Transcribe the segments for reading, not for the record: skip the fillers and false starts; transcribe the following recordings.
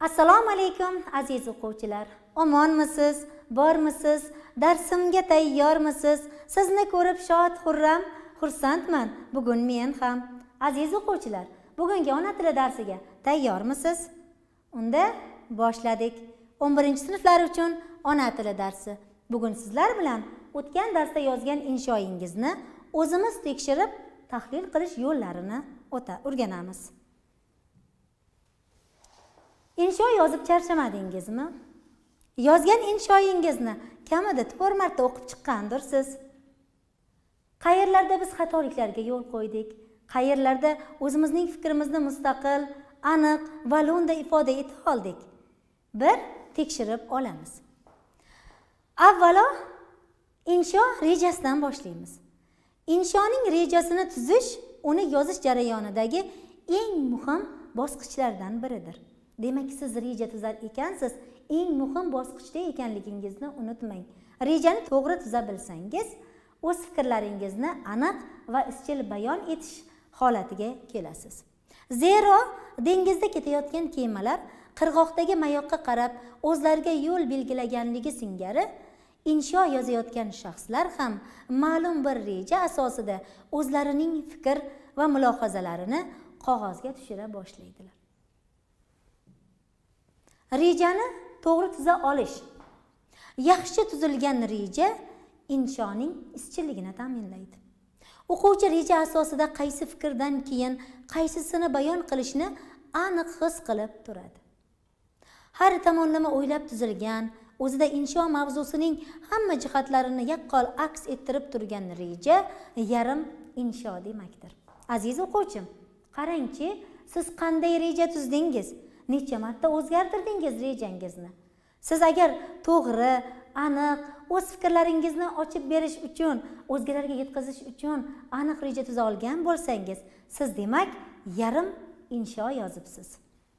Assalomu alaykum aziz o'quvchilar. Omonmisiz? Bormisiz? Darsimga tayyormisiz? Sizni ko'rib shod, xurram, xursandman. Bugun men ham. Aziz o'quvchilar, bugungi ona tili darsiga tayyormisiz? Unda boshladik. 11-sinflar uchun ona tili darsi. Bugun sizlar bilan o'tgan darsda yozgan inshoingizni o'zimiz tekshirib, tahlil qilish yo'llarini o'rganamiz. Insho yozib charchamadingizmi? Yozgan inshoingizni kamida 4 marta o'qib chiqqandirsiz. Qayerlarda biz xatoliklarga yo'l qo'ydik? Qayerlarda o'zimizning fikrimizni mustaqil, aniq va lo'nda ifoda eta oldik? Bir tekshirib olamiz. Avvalo, insho rejasidan boshlaymiz. Inshoning rejasini tuzish uni yozish jarayonidagi eng muhim bosqichlardan biridir. Demak, siz reja tuzar ekansiz, eng muhim bosqichda ekanligingizni unutmang. Rejani to'g'ri tuza bilsangiz, o'z fikrlaringizni aniq va izchil bayon etish holatiga kelasiz. Zero dengizda ketayotgan kemalar qirg'oqdagi mayoqqa qarab o'zlariga yo'l belgilaganligi singari, insho yozayotgan shaxslar ham ma'lum bir reja asosida o'zlarining fikr va mulohazalarini qog'ozga tushira boshlaydilar. Rejani to'g'ri tuza olish. Yaxshi tuzilgan reja inshoning izchilligini ta'minlaydi. O'quvchi reja asosida qaysi fikrdan keyin qaysisini bayon qilishni aniq his qilib turadi. Har tomonlama o'ylab tuzilgan, o'zida insho mavzusining hamma jihatlarini yaqqol aks ettirib turgan reja yarim insho demakdir. Aziz o'quvchim, qarangchi, siz qanday reja tuzdingiz? Necha marta o'zgartirdingiz rejangizni? Siz agar to'g'ri, aniq, o'z fikrlaringizni ochib berish uchun, o'zgalarga yetkazish uchun aniq reja tuza olgan bo'lsangiz, siz demak yarim insho yozibsiz.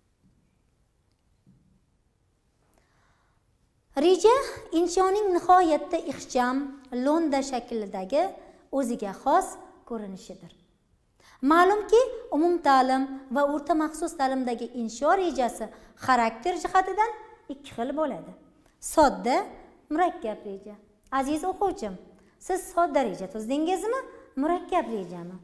Reja inshoning nihoyatda ixcham, lo'nda shaklidagi o'ziga xos ko'rinishidir. Ma'lumki, umumta'lim va o'rta maxsus ta'limdagi insho rejasi xarakter jihatidan ikki xil bo'ladi. Sodda, murakkab reja. Aziz o'quvchim, siz sodda reja tuzdingizmi, murakkab rejami?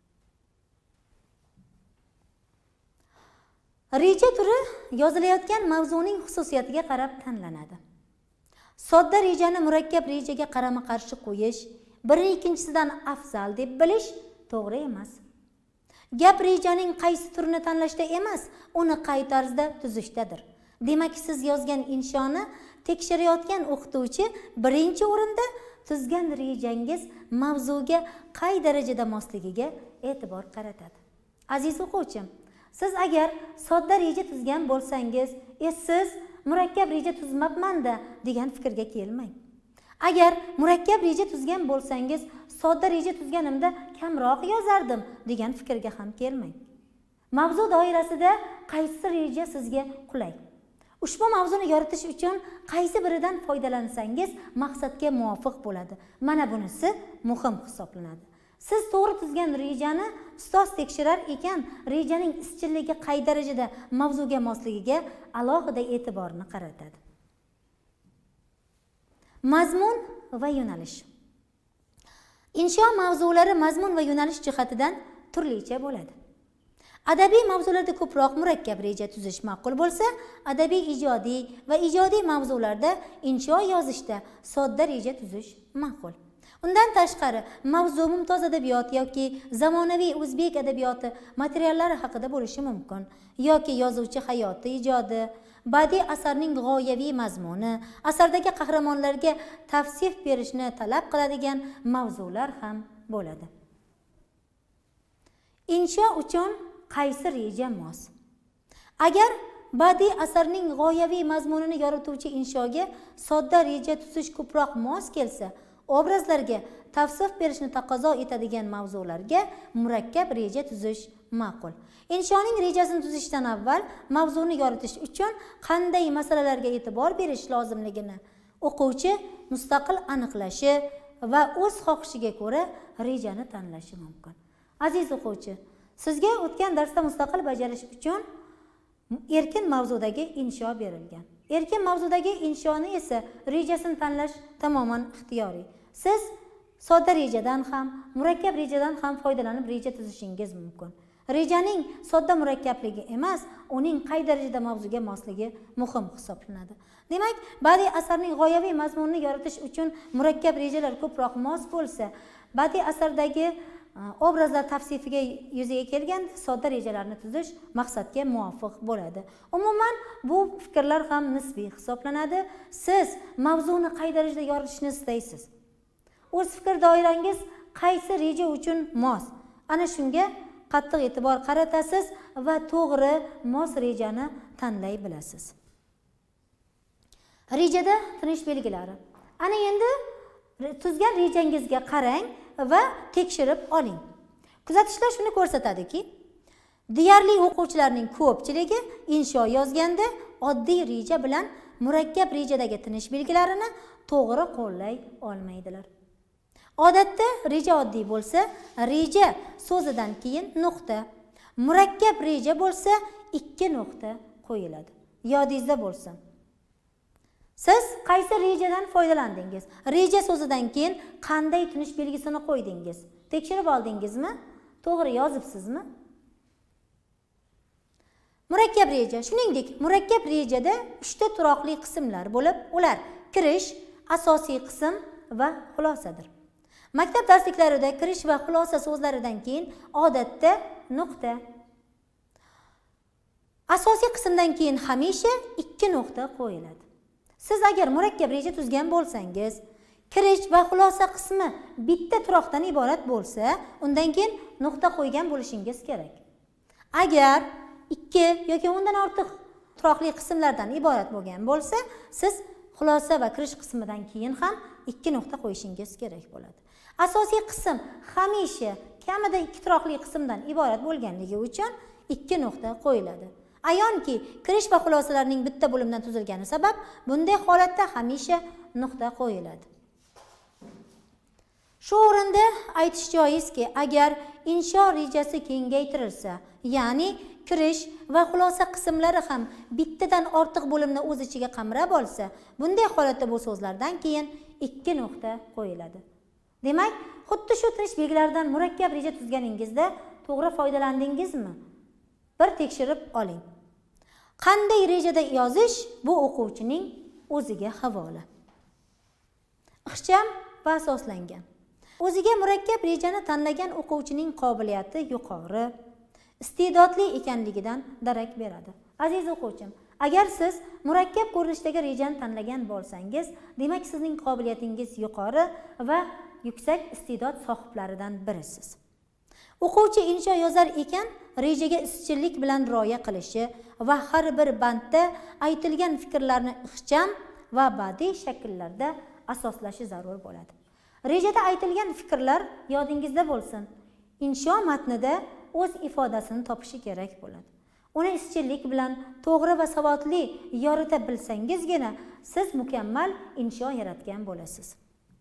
Reja turi yozilayotgan mavzuning xususiyatiga qarab tanlanadi. Sodda rejani murakkab rejaga qarama-qarshi qo'yish, biri ikkinchisidan afzal deb bilish to'g'ri emas. Gap rejaning qaysi turini tanlashda emas, uni qay tarzda tuzishdadir. Demak, siz yozgan inshoni tekshirayotgan o'qituvchi birinchi o'rinda tuzgan rejangiz mavzuga qay darajada mosligiga e'tibor qaratadi. Aziz o'quvchim, siz agar sodda reja tuzgan bo'lsangiz, siz murakkab reja tuzmabman-da degan fikrga kelmang. Agar murakkab reja tuzgan bo'lsangiz, sodda reja tuzganimda kamroq yozardim degan fikrga ham kelmang. Mavzu doirasida qaysi reja sizga qulay? Ushbu mavzuni yoritish uchun qaysi biridan foydalansangiz maqsadga muvofiq bo'ladi. Mana bunisi muhim hisoblanadi. Siz to'g'ri tuzgan rejani ustoz tekshirar ekan, rejaning izchilligi qay darajada mavzuga mosligiga alohida e'tiborni qaratadi. Mazmun va yo'nalish. Insho mavzulari mazmun va yo'nalish jihatidan turlicha bo'ladi. Adabiy mavzularda ko'proq murakkab reja tuzish ma'qul bo'lsa, adabiy ijodiy va ijodiy mavzularda insho yozishda sodda reja tuzish ma'qul. Undan tashqari, mavzu mumtoz adabiyot yoki zamonaviy o'zbek adabiyoti materiallari haqida bo'lishi mumkin, yoki yozuvchi hayoti ijodi, badiiy asarning g'oyaviy mazmuni, asardagi qahramonlarga tavsif berishni talab qiladigan mavzular ham bo'ladi. Insho uchun qaysi reja mos? Agar badiiy asarning g'oyaviy mazmunini yorituvchi inshoga sodda reja tuzish ko'proq mos kelsa, obrazlarga tavsif berishni taqozo etadigan mavzularga murakkab reja tuzish ma'qul. Inshoning rejasini tuzishdan avval mavzuni yoritish uchun qanday masalalarga e'tibor berish lozimligini o'quvchi mustaqil aniqlashi va o'z xohishiga ko'ra rejani tanlashi mumkin. Aziz o'quvchi, sizga o'tgan darsda mustaqil bajarish uchun erkin mavzudagi insho berilgan. Erkin mavzudagi inshoni esa rejasini tanlash tamoman ixtiyoriy. Siz sodda rejadan ham, murakkab rejadan ham foydalanib reja tuzishingiz mumkin. Rejaning sodda murakkabligi emas, uning qay darajada mavzuga mosligi muhim hisoblanadi. Demak, badiiy asarning g'oyaviy mazmunini yoritish uchun murakkab rejalar ko'proq mos bo'lsa, badiiy asardagi obrazlar tavsifiga yuzaga kelganda sodda rejalarni tuzish maqsadga muvofiq bo'ladi. Umuman bu fikrlar ham nisbiy hisoblanadi. Siz mavzuni qay darajada yoritishni istaysiz? O'z fikr doirangiz qaysi reja uchun mos? Ana shunga qattiq e'tibor qaratasiz va to'g'ri mos rejani tanlay bilasiz. Rejada tinish belgilari. Ana endi tuzgan rejangizga qarang va tekshirib oling. Kuzatishlar shuni ko'rsatadiki, deyarli o'quvchilarning ko'pchiligi insho yozganda oddiy reja bilan murakkab rejadagi tinish belgilarini to'g'ri qo'llay olmaydilar. Odatda reja oddiy bo'lsa, reja so'zidan keyin nuqta, murakkab reja bo'lsa 2 nuqta qo'yiladi. Yodingizda bo'lsin. Siz qaysi rejadan foydalandingiz? Reja so'zidan keyin qanday tinish belgisini qo'ydingiz? Tekshirib oldingizmi? To'g'ri yozibsizmi? Murakkab reja. Shuningdek, murakkab rejada 3 ta turoqli qismlar bo'lib, ular kirish, asosiy qism va xulosadir. Maktab darsliklarida kirish va xulosa so'zlaridan keyin odatda nuqta. Asosiy qismdan keyin hamisha 2 nuqta qo'yiladi. Siz agar murakkab reja tuzgan bo'lsangiz, kirish va xulosa qismi bitta turoqdan iborat bo'lsa, undan keyin nuqta qo'ygan bo'lishingiz kerak. Agar 2 yoki undan ortiq turoqli qismlardan iborat bo'lgan bo'lsa, siz xulosa va kirish qismidan keyin ham 2 nuqta qo'yishingiz kerak bo'ladi. Asosiy qism hamisha kamida 2 turoqli qismdan iborat bo'lganligi uchun 2 nuqta qo'yiladi. Ayonki, kirish va xulosalarning bitta bo'limdan tuzilgani sabab bunday holatda hamisha nuqta qo'yiladi. Shu o'rinda aytish joizki, agar insho rejasi kengaytirilsa, ya'ni kirish va xulosa qismlari ham bittadan ortiq bo'limni o'z ichiga qamrab olsa, bunday holatda bu so'zlardan keyin 2 nuqta qo'yiladi. Demak, xuddi shu tinish belgilaridan murakkab reja tuzganingizda to'g'ri foydalandingizmi? Bir tekshirib oling. Qanday rejada yozish bu o'quvchining o'ziga havola. Ixcham va asoslangan. O'ziga murakkab rejani tanlagan o'quvchining qobiliyati yuqori, iste'dodli ekanligidan darak beradi. Aziz o'quvchim, agar siz murakkab ko'rinishdagi rejani tanlagan bo'lsangiz, demak sizning qobiliyatingiz yuqori va yuksak iste'dod sohiblaridan birisiz. O'quvchi insho yozar ekan, rejaga izchillik bilan rioya qilishi va har bir bandda aytilgan fikrlarni ixcham va badiiy shakllarda asoslashi zarur bo'ladi. Rejada aytilgan fikrlar yodingizda bo'lsin. Insho matnida o'z ifodasini topishi kerak bo'ladi. Uni izchillik bilan to'g'ri va savodli yorita bilsangizgina siz mukammal insho yaratgan bo'lasiz.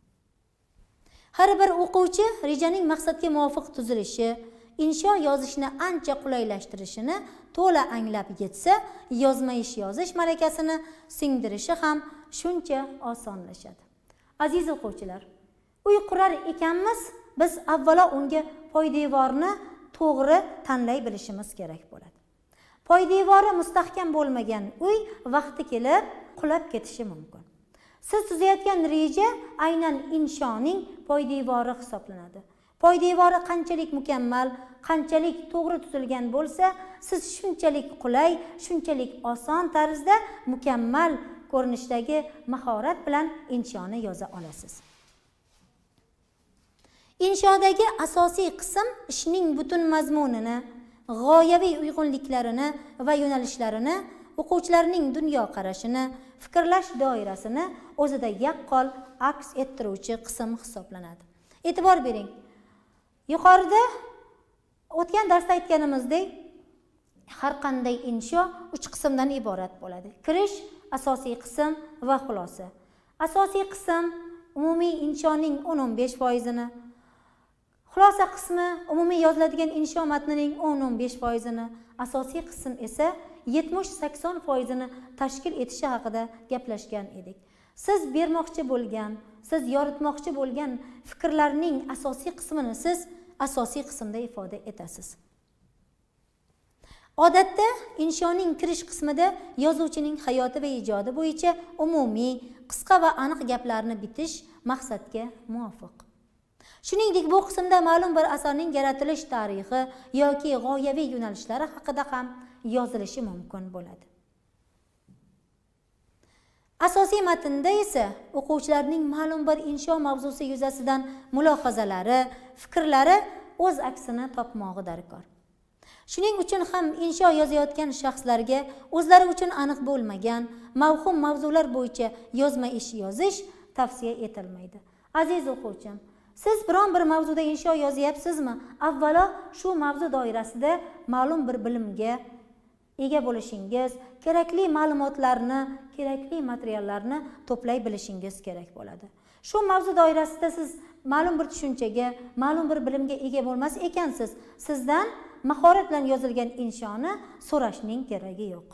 Har bir o'quvchi rejaning maqsadga muvofiq tuzilishi, insho yozishni ancha qulaylashtirishini to'la anglab yetsa, yozma ish yozish malakasini singdirishi ham shuncha osonlashadi. Aziz o'quvchilar, uy qurar ekanmiz, biz avvalo unga poydevorni to'g'ri tanlay bilishimiz kerak bo'ladi. Poydevori mustahkam bo'lmagan uy vaqti kelib qulab ketishi mumkin. Siz tuzayotgan reja aynan inshoning poydevori hisoblanadi. Poydevori qanchalik mukammal, qanchalik to'g'ri tuzilgan bo'lsa, siz shunchalik qulay, shunchalik oson tarzda mukammal ko'rinishdagi mahorat bilan inshoni yoza olasiz. Inshodagi asosiy qism ishning butun mazmunini, g'oyaviy uyg'unliklarini va yo'nalishlarini, o'quvchilarning dunyo qarashini, fikrlash doirasini o'zida yaqqol aks ettiruvchi qism hisoblanadi. E'tibor bering. Yuqorida o'tgan darsda aytganimizdek, har qanday insho 3 qismdan iborat bo'ladi. Kirish, asosiy qism va xulosa. Asosiy qism umumiy inshoning 10-15%ni, xulosa qismi umumiy yoziladigan insho matnining 10-15%ni, asosiy qism esa 70-80% tashkil etishi haqida gaplashgan edik. Siz bermoqchi bo'lgan, siz yoritmoqchi bo'lgan fikrlarning asosiy qismini siz asosiy qismda ifoda etasiz. Odatda inshoning kirish qismida yozuvchining hayoti va ijodi bo'yicha umumiy, qisqa va aniq gaplarni bitish maqsadga muvofiq. Shuningdek, bu qismda ma'lum bir asarning yaratilish tarixi yoki g'oyaviy yo'nalishlari haqida ham yozilishi mumkin bo'ladi. Asosiy matnda esa o'quvchilarning ma'lum bir insho mavzusi yuzasidan mulohazalari, fikrlari o'z aksini topmog'i darkor. Shuning uchun ham insho yozayotgan shaxslarga o'zlari uchun aniq bo'lmagan mavhum mavzular bo'yicha yozma ish yozish tavsiya etilmaydi. Aziz o'quvchim, siz biron bir mavzuda insho yozyapsizmi? Avvalo shu mavzu doirasida ma'lum bir bilimga ega bo'lishingiz, kerakli ma'lumotlarni, kerakli materiallarni to'play bilishingiz kerak bo'ladi. Shu mavzu doirasida siz ma'lum bir tushunchaga, ma'lum bir bilimga ega bo'lmas ekansiz, sizdan mahorat bilan yozilgan inshoni so'rashning keragi yo'q.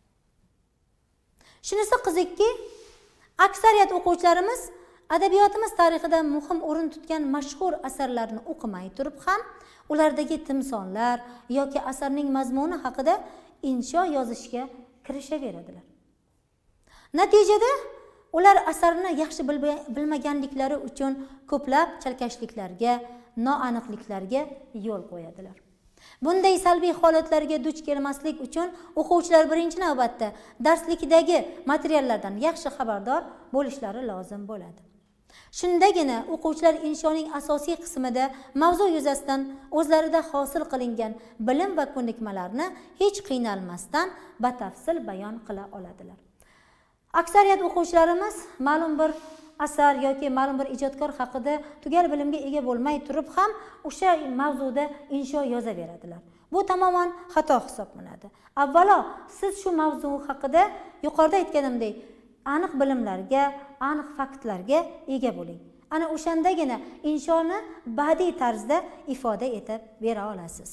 Shunisi qizikki, aksariyat o'quvchilarimiz adabiyotimiz tarixida muhim o'rin tutgan mashhur asarlarni o'qimay turib ham ulardagi timsollar yoki asarning mazmuni haqida insho yozishga kirishaveradilar. Natijada ular asarni yaxshi bilmaganliklari uchun ko'plab chalkashliklarga, noaniqliklarga yo'l qo'yadilar. Bunday salbiy holatlarga duch kelmaslik uchun o'quvchilar birinchi navbatda darslikdagi materiallardan yaxshi xabardor bo'lishlari lozim bo'ladi. Shundagina o'quvchilar inshoning asosiy qismida mavzu yuzasidan o'zlarida hosil qilingan bilim va ko'nikmalarni hech qiynalmasdan batafsil bayon qila oladilar. Aksariyat o'quvchilarimiz ma'lum bir asar yoki ma'lum bir ijodkor haqida tugal bilimga ega bo'lmay turib ham o'sha mavzuda insho yozaveradilar. Bu tamoman xato hisoblanadi. Avvalo, siz shu mavzu haqida yuqorida aytganimdek aniq bilimlarga, aniq faktlarga ega bo'ling. Ana o'shandagina inshoni badiiy tarzda ifoda etib bera olasiz.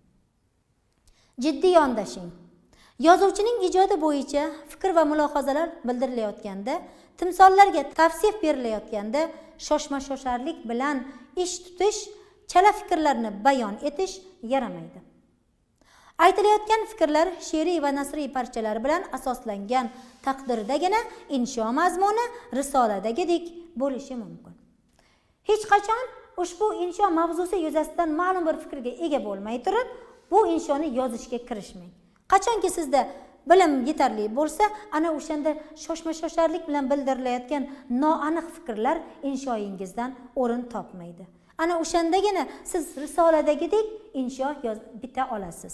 Jiddiy yondashing. Yozuvchining ijodi bo'yicha fikr va mulohazalar bildirilayotganda, timsollarga tavsif berilayotganda shoshma-shosharlik bilan ish tutish, chala fikrlarni bayon etish yaramaydi. Aytilayotgan fikrlar she'riy va nasriy parchalar bilan asoslangan taqdirdagina insho mazmuni risoladagidek bo'lishi mumkin. Hech qachon ushbu insho mavzusi yuzasidan ma'lum bir fikrga ega bo'lmay turib, bu inshoni yozishga kirishmang. Qachonki sizda bilim yetarli bo'lsa, ana o'shanda shoshma-shosharlik bilan bildirilayotgan noaniq fikrlar inshoyingizdan o'rin topmaydi. Ana o'shandagina siz risoladagidek insho bita olasiz.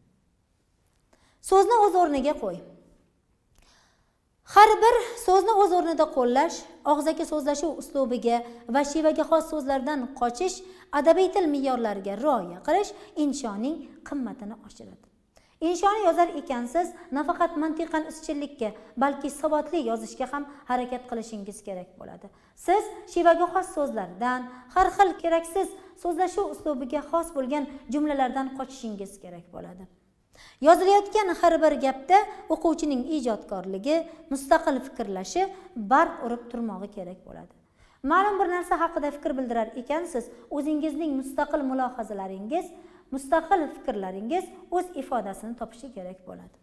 So'zni o'z o'rniga qo'y. Har bir so'zni o'z o'rnida qo'llash, og'zaki so'zlashuv uslubiga va shevaga xos so'zlardan qochish, adabiy til me'yorlariga rioya qilish inshoning qimmatini oshiradi. Inshoni yozar ekansiz, nafaqat mantiqan izchillikka, balki savodli yozishga ham harakat qilishingiz kerak bo'ladi. Siz shevaga xos so'zlardan, har xil keraksiz so'zlashuv uslubiga xos bo'lgan jumlalardan qochishingiz kerak bo'ladi. Yozilayotgan har bir gapda o'quvchining ijodkorligi, mustaqil fikrlashi barq urib turmog'i kerak bo'ladi. Ma'lum bir narsa haqida fikr bildirar ekansiz, o'zingizning mustaqil mulohazalaringiz, mustaqil fikrlaringiz o'z ifodasini topishi kerak bo'ladi.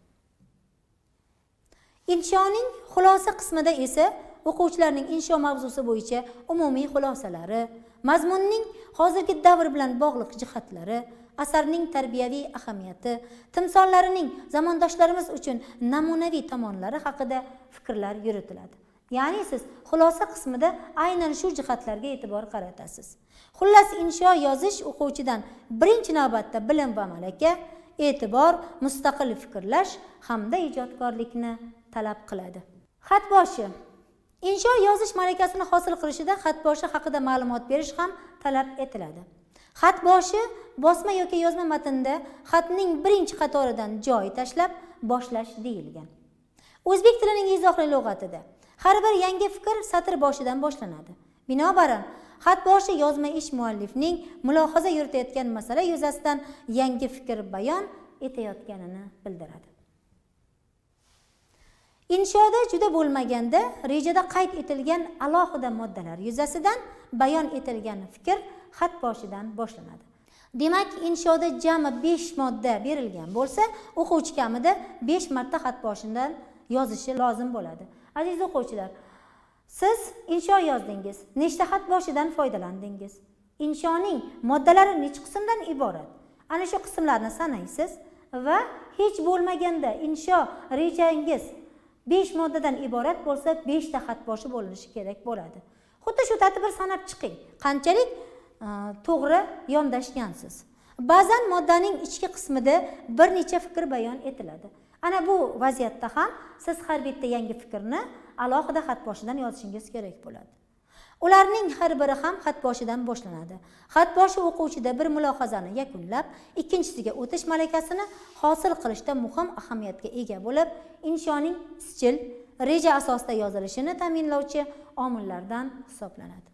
Inshoning xulosa qismida esa o'quvchilarning insho mavzusi bo'yicha umumiy xulosalari, mazmunning hozirgi davr bilan bog'liq jihatlari, asarning tarbiyaviy ahamiyati, timsollarining zamondoshlarimiz uchun namunaviy tomonlari haqida fikrlar yuritiladi. Ya'ni siz xulosa qismida aynan shu jihatlarga e'tibor qaratasiz. Xullas, insho yozish o'quvchidan birinchi navbatda bilim va malaka, e'tibor, mustaqil fikrlash hamda ijodkorlikni talab qiladi. Xatboshi. Insho yozish malakasini hosil qilishida xatboshi haqida ma'lumot berish ham talab etiladi. Xatboshi bosma yoki yozma matnda xatning birinchi qatoridan joy tashlab boshlash deyilgan. O'zbek tilining izohli lug'atida har bir yangi fikr satr boshidan boshlanadi. Binobarin, xatboshi yozma ish muallifning mulohaza yuritayotgan masala yuzasidan yangi fikr bayon etayotganini bildiradi. Inshoda juda bo'lmaganda rejada qayd etilgan alohida moddalar yuzasidan bayon etilgan fikr xat boshidan boshlanadi. Demak, inshoda jami 5 modda berilgan bo'lsa, o'quvchi kamida 5 marta xat boshidan yozishi lozim bo'ladi. Aziz o'quvchilar, siz insho yozdingiz, nechta xat boshidan foydalandingiz? Inshoning moddalari necha qismdan iborat? Ana shu qismlarni sanaysiz va hech bo'lmaganda insho rejangiz 5 moddadan iborat bo'lsa, 5 ta xat boshi bo'linishi kerak bo'ladi. Xuddi shu tartibda sanab chiqing. Qanchalik to'g'ri yondashgansiz. Ba'zan moddaning ichki qismida bir necha fikr bayon etiladi. Ana bu vaziyatda ham siz har bitta yangi fikrni alohida xat boshidan yozishingiz kerak bo'ladi. Ularning har biri ham xat boshidan boshlanadi. Xat boshi o'quvchida bir mulohazani yakunlab, ikkinchisiga o'tish malakasini hosil qilishda muhim ahamiyatga ega bo'lib, inshoning izchil, reja asosida yozilishini ta'minlovchi omillardan hisoblanadi.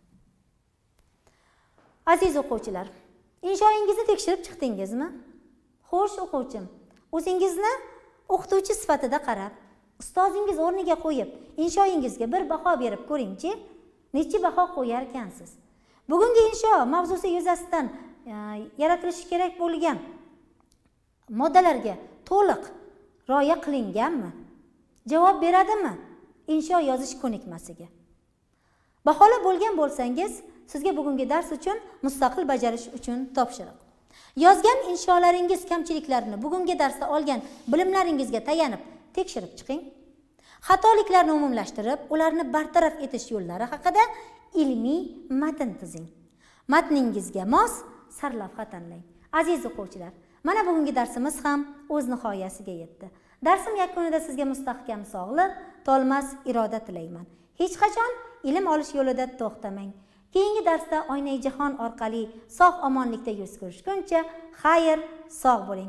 Aziz o'quvchilar, inshoingizni tekshirib chiqdingizmi? Xo'sh, o'quvchim, o'zingizni o'qituvchi sifatida qarab, ustozingiz o'rniga qo'yib, inshoingizga bir baho berib ko'ring-chi. Necha baho qo'yar ekansiz? Bugungi insho mavzusi yuzasidan yaratilishi kerak bo'lgan moddalarga to'liq rioya qilinganmi? Javob beradimi insho yozish ko'nikmasiga? Baholab bo'lgan bo'lsangiz, sizga bugungi dars uchun mustaqil bajarish uchun topshiriq. Yozgan insholaringiz kamchiliklarini bugungi darsda olgan bilimlaringizga tayanib tekshirib chiqing. Xatoliklarni umumlashtirib, ularni bartaraf etish yo'llari haqida ilmiy matn tuzing. Matningizga mos sarlavha tanlang. Aziz o'quvchilar, mana bugungi darsimiz ham o'z nihoyasiga yetdi. Darsim yakunida sizga mustahkam sog'liq, tolmas iroda tilayman. Hech qachon ilm olish yo'lida to'xtamang. Keyingi darsda Oynai jahon orqali sog' omonlikda yuz ko'rishguncha, xayr, sog' bo'ling.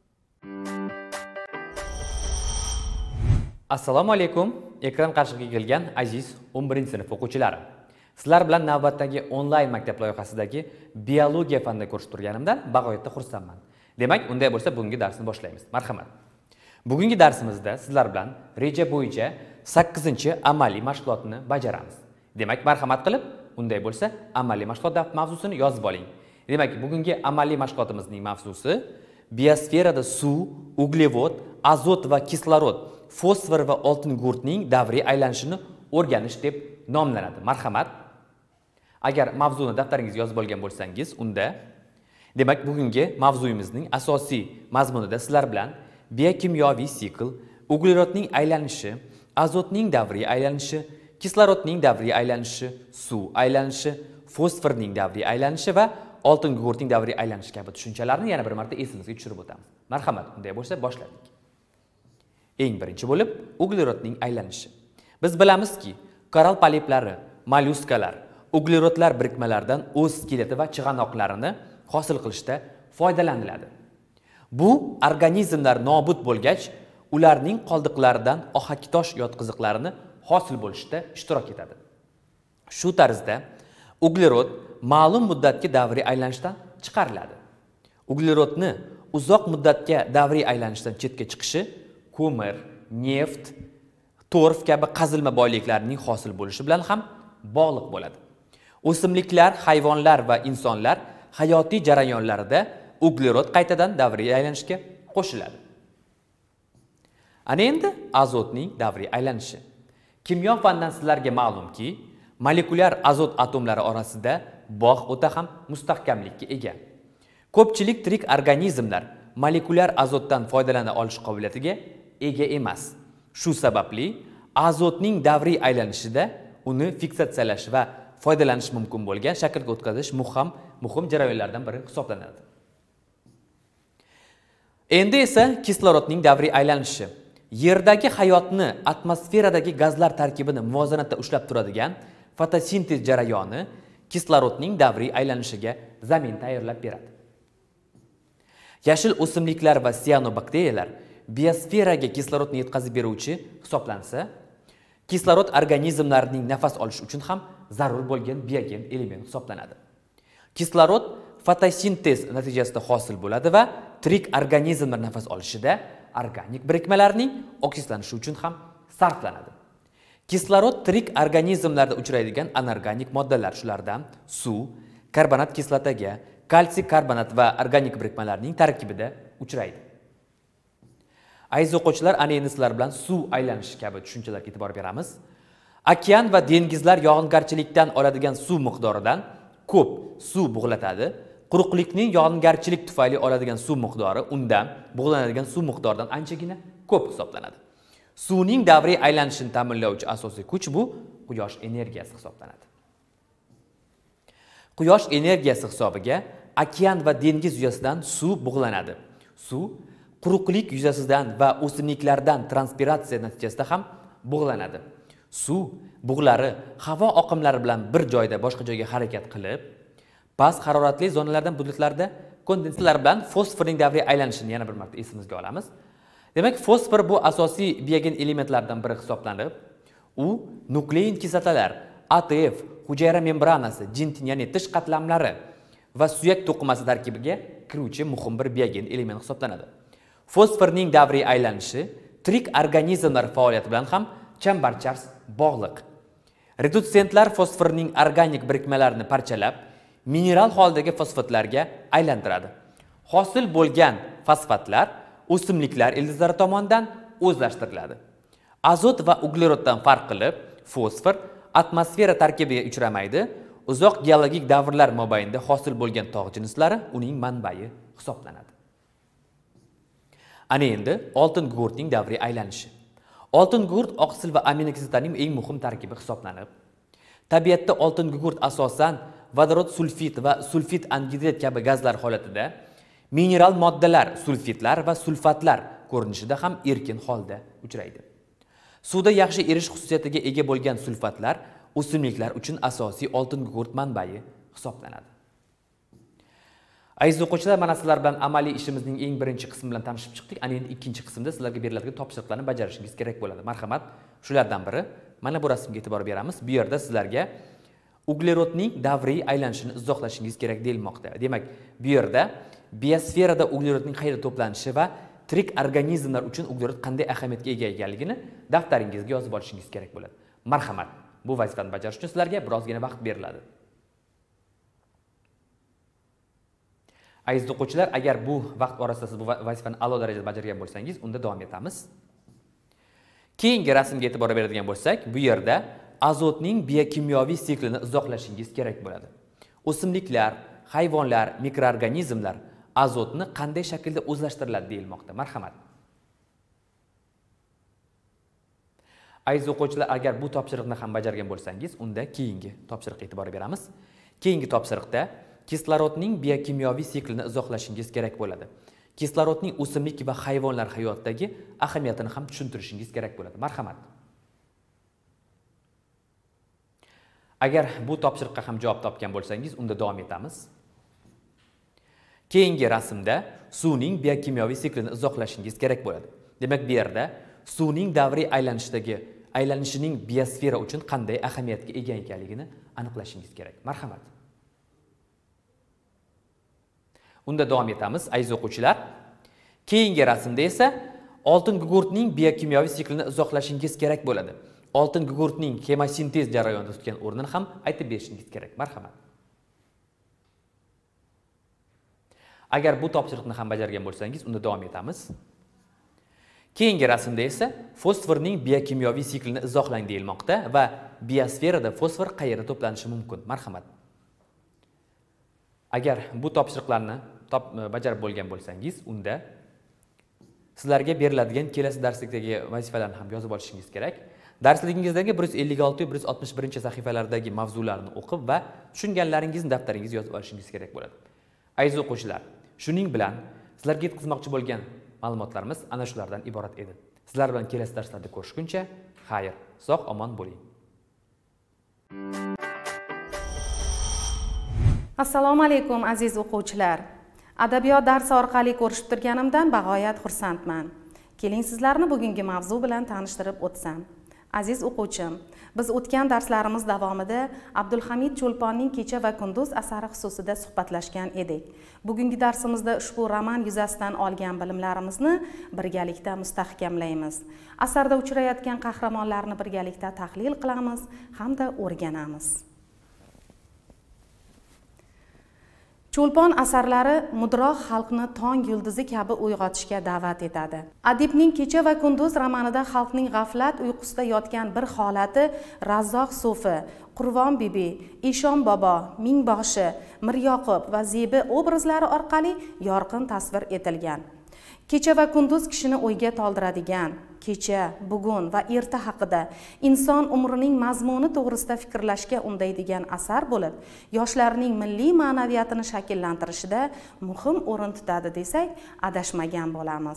Assalomu alaykum. Ekran qarshiga kelgan aziz 11-sinf o'quvchilari. Sizlar bilan navbatdagi onlayn maktab loyihasidagi biologiya fanini ko'rishib turganimdan bag'oyatda xursandman. Demak, unday bo'lsa bugungi darsni boshlaymiz. Marhamat. Bugungi darsimizda sizlar bilan reja bo'yicha 8-amaliy mashg'ulotni bajaramiz. Demak, marhamat qilib, unday bo'lsa amaliy mashg'ulot mavzusini yozib oling. Demak, bugungi amaliy mashg'ulotimizning mavzusi biosferada suv, uglevod, azot va kislorod, fosfor va oltin gurtning davriy aylanishini o'rganish deb nomlanadi. Marhamat. Agar mavzuni daftaringizga yozib olgan bo'lsangiz, unda demak bugungi mavzuyimizning asosiy mazmunida sizlar bilan biokimyoviy sikl, uglerodning aylanishi, azotning davriy aylanishi, kislorodning davriy aylanishi, suv aylanishi, fosforning davriy aylanishi va oltin gugurtning davriy aylanishi kabi tushunchalarni yana bir marta esimizga tushirib o'tamiz. Marhamat, unday bo'lsa boshladik. Eng birinchi bo'lib uglerodning aylanishi. Biz bilamizki, koral poliplari, mollyuskalar uglerodlar birikmalaridan o'z skeleti va chig'anoqlarini hosil qilishda foydalaniladi. Bu organizmlar nobud bo'lgach, ularning qoldiqlaridan ohaktosh yotqiziqlarini hosil bo'lishda ishtirok etadi. Shu tarzda uglerod ma'lum muddatga davriy aylanishdan chiqariladi. Uglerodni uzoq muddatga davriy aylanishdan chetga chiqishi ko'mir, neft, torf kabi qazilma boyliklarning hosil bo'lishi bilan ham bog'liq bo'ladi. O'simliklar, hayvonlar va insonlar hayotiy jarayonlarida uglerod qaytadan davriy aylanishga qo'shiladi. Ana endi azotning davriy aylanishi. Kimyo fandan sizlarga ma'lumki, molekulyar azot atomlari orasida bog' o'ta ham mustahkamlikka ega. Ko'pchilik tirik organizmlar molekulyar azotdan foydalana olish qobiliyatiga ega emas. Shu sababli azotning davriy aylanishida uni fiksatsiyalash va foydalanish mumkin bo'lgan shaklga o'tkazish muhim jarayonlardan biri hisoblanadi. Endi esa kislorodning davriy aylanishi. Yerdagi hayotni atmosferadagi gazlar tarkibini muvozanatda ushlab turadigan fotosintez jarayoni kislorodning davriy aylanishiga zamin tayyorlab beradi. Yashil o'simliklar va siyanobakteriyalar biosferaga kislorodni yetkazib beruvchi hisoblansa, kislorod organizmlarning nafas olish uchun ham zarur bo'lgan biogen element hisoblanadi. Kislorod fotosintez natijasida hosil bo'ladi va tirik organizmlar nafas olishida organik birikmalarning oksidlanishi uchun ham sarflanadi. Kislorod tirik organizmlarda uchraydigan anorganik moddalar, shulardan suv, karbonat kislotaga, kalsiy karbonat va organik birikmalarning tarkibida uchraydi. Aziz o'quvchilar, ana endi sizlar bilan suv aylanishi kabi tushunchalarga e'tibor beramiz. Okean va dengizlar yog'ingarchilikdan oladigan suv miqdoridan ko'p suv bug'latadi. Quruqlikning yog'ingarchilik tufayli oladigan suv miqdori undan bug'lanadigan suv miqdoridan anchagina ko'p hisoblanadi. Suvning davriy aylanishini ta'minlovchi asosiy kuch bu quyosh energiyasi hisoblanadi. Quyosh energiyasi hisobiga okean va dengiz yuzasidan suv bug'lanadi. Suv quruqlik yuzasidan va o'simliklardan transpiratsiya natijasida ham bug'lanadi. Suv bug'lari havo oqimlari bilan bir joyda boshqa joyga harakat qilib, past haroratli zonalardan bulutlarda kondensatorlar bilan fosforning davriy aylanishini yana bir marta esimizga olamiz. Demak, fosfor bu asosiy biogen elementlardan biri hisoblanib, u nuklein kislotalar, ATF, hujayra membranasi, jintin, ya'ni tish qatlamlari va suyak to'qimasi tarkibiga kiruvchi muhim bir biogen element hisoblanadi. Fosforning davriy aylanishi tirik organizmlar faoliyati bilan ham chambarchas bog'liq. Redutsentlar fosforning organik birikmalarini parchalab, mineral holdagi fosfatlarga aylantiradi. Hosil bo'lgan fosfatlar o'simliklar ildizlari tomonidan o'zlashtiriladi. Azot va ugleroddan farq qilib, fosfor atmosfera tarkibiga uchramaydi. Uzoq geologik davrlar mobaynida hosil bo'lgan tog' jinslari uning manbai hisoblanadi. Ana endi oltin gugurtning davriy aylanishi. Oltin gugurt oqsil va aminokislotaning eng muhim tarkibi hisoblanib, tabiatda oltin gugurt asosan vodorod sulfit va sulfit angidrid kabi gazlar holatida, mineral moddalar, sulfitlar va sulfatlar ko'rinishida ham erkin holda uchraydi. Suvda yaxshi erish xususiyatiga ega bo'lgan sulfatlar o'simliklar uchun asosiy oltin gugurt manbai hisoblanadi. Aziz o'quvchilar, mana sizlar bilan amaliy ishimizning eng birinchi qismi bilan tanishib chiqdik. Ana endi ikkinchi qismda sizlarga beriladigan topshiriqlarni bajarishingiz kerak bo'ladi. Marhamat, shulardan biri mana bu rasmga e'tibor beramiz. Bu yerda sizlarga uglerodning davriy aylanishini izohlashingiz kerak deyilmoqda. Demak, bu yerda biosferada uglerodning qayerda to'planishi va tirik organizmlar uchun uglerod qanday ahamiyatga ega ekanligini daftaringizga yozib olishingiz kerak bo'ladi. Marhamat, bu vazifani bajarish uchun sizlarga birozgina vaqt beriladi. Aziz o'quvchilar, agar bu vaqt orasida siz bu vazifani a'lo darajada bajargan bo'lsangiz, unda davom etamiz. Keyingi rasmga e'tibor beradigan bo'lsak, bu yerda azotning biokimyoviy siklini izohlashingiz kerak bo'ladi. O'simliklar, hayvonlar, mikroorganizmlar azotni qanday shaklda o'zlashtiriladi deyilmoqda. Marhamat. Aziz o'quvchilar, agar bu topshiriqni ham bajargan bo'lsangiz, unda keyingi topshiriqqa e'tibor beramiz. Keyingi topshiriqda kislorodning biokimyoviy siklini izohlashingiz kerak bo'ladi. Kislorodning o'simlik va hayvonlar hayotidagi ahamiyatini ham tushuntirishingiz kerak bo'ladi. Marhamat. Agar bu topshiriqqa ham javob topgan bo'lsangiz, unda davom etamiz. Keyingi rasmda suvning biokimyoviy siklini izohlashingiz kerak bo'ladi. Demak, bu yerda suvning davriy aylanishining biosfera uchun qanday ahamiyatga ega ekanligini aniqlashingiz kerak. Marhamat. Unda davom etamiz, aziz o'quvchilar. Keyingi rasmda esa oltin gugurtning biokimyoviy siklini izohlashingiz kerak bo'ladi. Oltin gugurtning xemosintez jarayonida tutgan o'rnini ham aytib berishingiz kerak. Marhamat. Agar bu topshiriqni ham bajargan bo'lsangiz, unda davom etamiz. Keyingi rasmda esa fosforning biokimyoviy siklini izohlang deyilmoqda va biosferada fosfor qayerda to'planishi mumkin? Marhamat. Agar bu topshiriqlarni bajarib bo'lgan bo'lsangiz, unda sizlarga beriladigan kelasi darslikdagi vazifalarni ham yozib olishingiz kerak. Darsligingizdagi 156-161 sahifalardagi mavzularni o'qib va tushunganlaringizni daftaringizga yozib olishingiz kerak bo'ladi. Aziz o'quvchilar, shuning bilan sizlarga yetkazmoqchi bo'lgan ma'lumotlarimiz ana shulardan iborat edi. Sizlar bilan kelasi darslarda ko'rishguncha, xayr, sog' omon bo'ling. Assalomu alaykum aziz o'quvchilar. Adabiyot darsi orqali ko'rishib turganimdan bag'oyat xursandman. Keling sizlarni bugungi mavzu bilan tanishtirib o'tsam. Aziz o'quvchim, biz o'tgan darslarimiz davomida Abdulhamid Cho'lponning Kecha va kunduz asari xususida suhbatlashgan edik. Bugungi darsimizda ushbu roman yuzasidan olgan bilimlarimizni birgalikda mustahkamlaymiz. Asarda uchrayotgan qahramonlarni birgalikda tahlil qilamiz hamda o'rganamiz. Cho'lpon asarlari mudroq xalqni tong yulduzi kabi uyg'otishga da'vat etadi. Adibning Kecha va kunduz romanida xalqning g'aflat uyqusida yotgan bir holati Razzoq So'fi, Qurvon bibi, Eshon bobo, Mingboshi, Miryoqub va Zebi obrazlari orqali yorqin tasvir etilgan. Kecha va kunduz kishini o'yga toldiradigan, kecha, bugun va erta haqida inson umrining mazmuni to'g'risida fikrlashga undaydigan asar bo'lib, yoshlarning milliy ma'naviyatini shakllantirishida muhim o'rin tutadi desak, adashmagan bo'lamiz.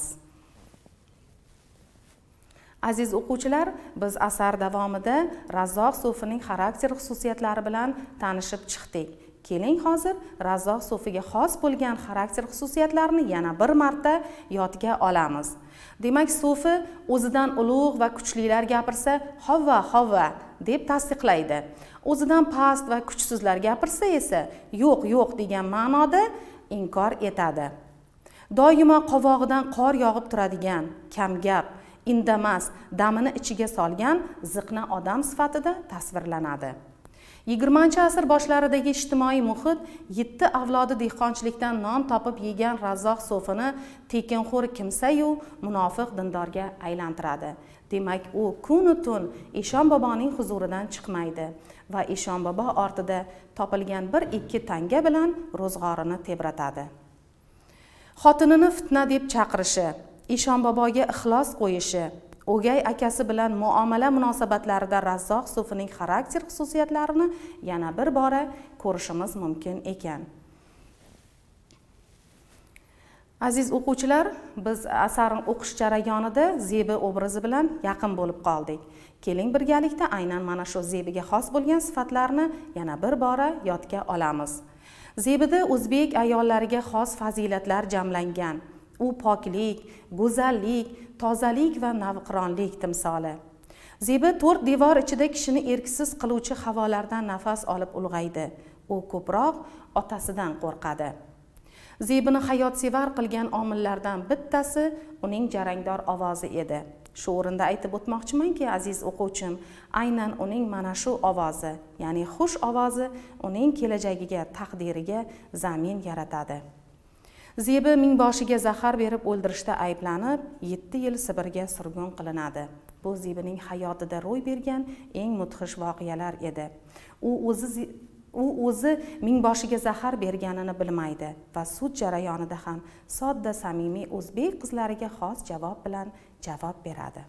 Aziz o'quvchilar, biz asar davomida Razzoq So'fining xarakter xususiyatlari bilan tanishib chiqdik. Keling hozir Razzoq So'figa xos bo'lgan xarakter xususiyatlarini yana bir marta yodga olamiz. Demak, So'fi o'zidan ulug' va kuchlilar gapirsa, "Havva, havva" deb tasdiqlaydi. O'zidan past va kuchsizlar gapirsa esa, "Yo'q, yo'q" degan ma'noda inkor etadi. Doimo qovog'idan qor yog'ib turadigan, kamgap, indamas, damini ichiga solgan ziqna odam sifatida tasvirlanadi. 20-asr boshlaridagi ijtimoiy muhit 7 avlodi dehqonchilikdan non topib yegan Razzoq So'fini tekinxo'r kimsa-yu munofiq dindorga aylantiradi. Demak, u kun-u tun Eshon boboning huzuridan chiqmaydi va Eshon bobo ortida topilgan 1-2 tanga bilan ro'zg'orini tebratadi. Xotinini fitna deb chaqirishi, Eshon boboga ixlos qo'yishi, o'gay akasi bilan muomala munosabatlarida Razzoq So'fining xarakter xususiyatlarini yana bir bora ko'rishimiz mumkin ekan. Aziz o'quvchilar, biz asarni o'qish jarayonida Zebi obrazi bilan yaqin bo'lib qoldik. Keling birgalikda aynan mana shu Zebiga xos bo'lgan sifatlarni yana bir bora yodga olamiz. Zebida o'zbek ayollariga xos fazilatlar jamlangan. U poklik, go'zallik, tozalik va navqironlik timsoli. Zebi 4 devor ichida kishini erksiz qiluvchi havolardan nafas olib ulg'aydi. U ko'proq otasidan qo'rqadi. Zebini hayotsevar qilgan omillardan bittasi uning jarangdor ovozi edi. Shu o'rinda aytib o'tmoqchimanki, aziz o'quvchim, aynan uning mana shu ovozi, ya'ni xush ovozi uning kelajagiga, taqdiriga zamin yaratadi. Zebi mingboshiga zahar berib o'ldirishda ayblanib, 7 yil Sibirga surgun qilinadi. Bu Zebining hayotida ro'y bergan eng mudhish voqealar edi. U o'zi mingboshiga zahar berganini bilmaydi va sud jarayonida ham sodda samimiy o'zbek qizlariga xos javob bilan javob beradi.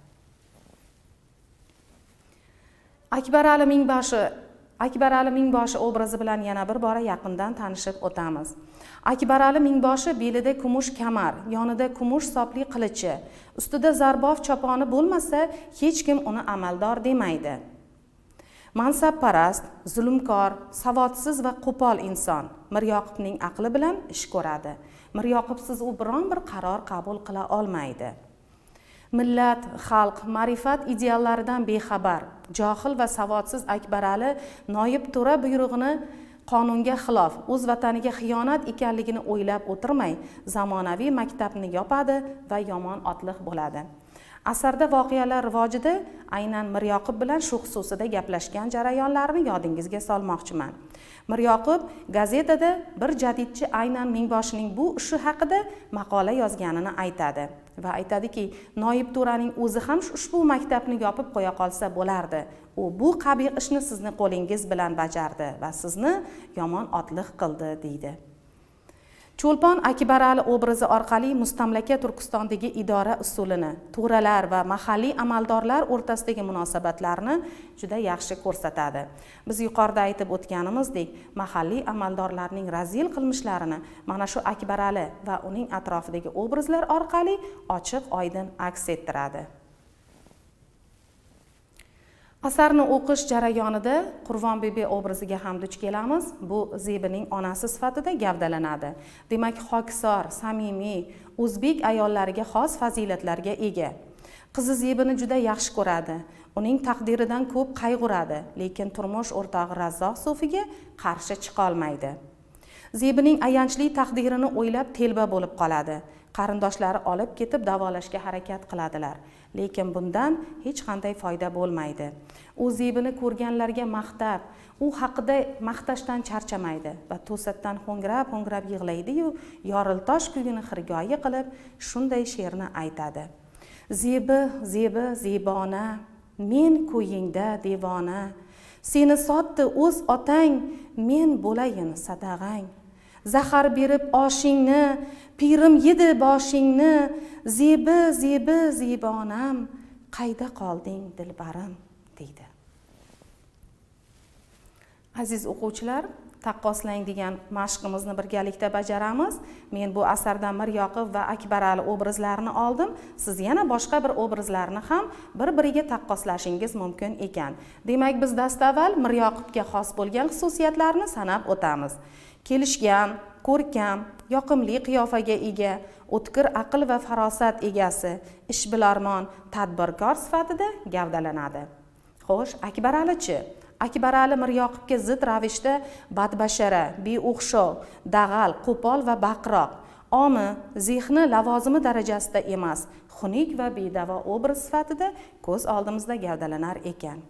Akbar Ali Mingboshi obrazi bilan yana bir bora yaqindan tanishib o'tamiz. Akbar Ali Mingboshi belida kumush kamar, yonida kumush sopli qilichi, ustida zarbof choponi bo'lmasa, hech kim uni amaldor demaydi. Mansabparast, zulmkor, savodsiz va qo'pol inson Miryoqubning aqli bilan ish ko'radi. Miryoqubsiz u biron bir qaror qabul qila olmaydi. Millat, xalq, ma'rifat ideallaridan bexabar, johil va savodsiz Akbar Ali noyib to'ra buyrug'ini qonunga xilof, o'z vataniga xiyonat ekanligini o'ylab o'tirmay, zamonaviy maktabni yopadi va yomon otliq bo'ladi. Asarda voqealar rivojida aynan Miryoqub bilan shu xususida gaplashgan jarayonlarni yodingizga solmoqchiman. Miryoqub gazetada bir jadidchi aynan Mingboshining bu ishi haqida maqola yozganini aytadi va aytadiki, noyib to'raning o'zi ham ushbu maktabni yopib qo'ya qolsa bo'lardi. U bu qabih ishni sizni qo'lingiz bilan bajardi va sizni yomon otliq qildi deydi. Cho'lpon Akbar Ali obrazi orqali mustamlaka Turkistondagi idora usulini, to'ralar va mahalliy amaldorlar o'rtasidagi munosabatlarni juda yaxshi ko'rsatadi. Biz yuqorida aytib o'tganimizdek, mahalliy amaldorlarning razil qilmishlarini mana shu Akbar Ali va uning atrofidagi obrazlar orqali ochiq-oydin aks ettiradi. Asarni o'qish jarayonida Qurvon bibi obraziga ham duch kelamiz. Bu Zebining onasi sifatida gavdalanadi. Demak, xokisor, samimiy, o'zbek ayollariga xos fazilatlarga ega. Qizi Zebini juda yaxshi ko'radi. uning taqdiridan ko'p qayg'uradi, lekin turmush o'rtog'i Razzoq Sofiga qarshi chiqa olmaydi. Zebining ayanchli taqdirini o'ylab telba bo'lib qoladi. Qarindoshlari olib ketib davolashga harakat qiladilar, lekin bundan hech qanday foyda bo'lmaydi. U Zebini ko'rganlarga maqtab, u haqida maqtashdan charchamaydi va to'satdan ho'ngrab yig'laydi-yu, yoriltosh kuyini xirgoyi qilib shunday she'rni aytadi. Zebi, zebi, zebona, men ko'yingda devona, seni sotdi o'z otang, men bo'layin sadag'ang. Zahar berib oshingni, pirim yedi boshingni, zebi, zebi, zebonam, qayda qolding dilbarim, deydi. Aziz o'quvchilar, taqqoslang degan mashqimizni birgalikda bajaramiz. Men bu asardan Miryoqub va Akbarali obrazlarini oldim. Siz yana boshqa bir obrazlarni ham bir-biriga taqqoslashingiz mumkin ekan. Demak, biz dastavval Miryoqubga xos bo'lgan xususiyatlarni sanab o'tamiz. Kelishgan, ko'rkam, yoqimli qiyofaga ega, o'tkir aql va farosat egasi, ishbilarmon, tadbirkor sifatida gavdalanadi. Xo'sh, Akbarali-chi? Akbarali Miryoqubga zid ravishda badbashara, beo'xshov, dag'al, qo'pol va baqiroq, omi, zehni lavozimi darajasida emas, xunuk va bedavo obraz sifatida ko'z oldimizda gavdalanar ekan.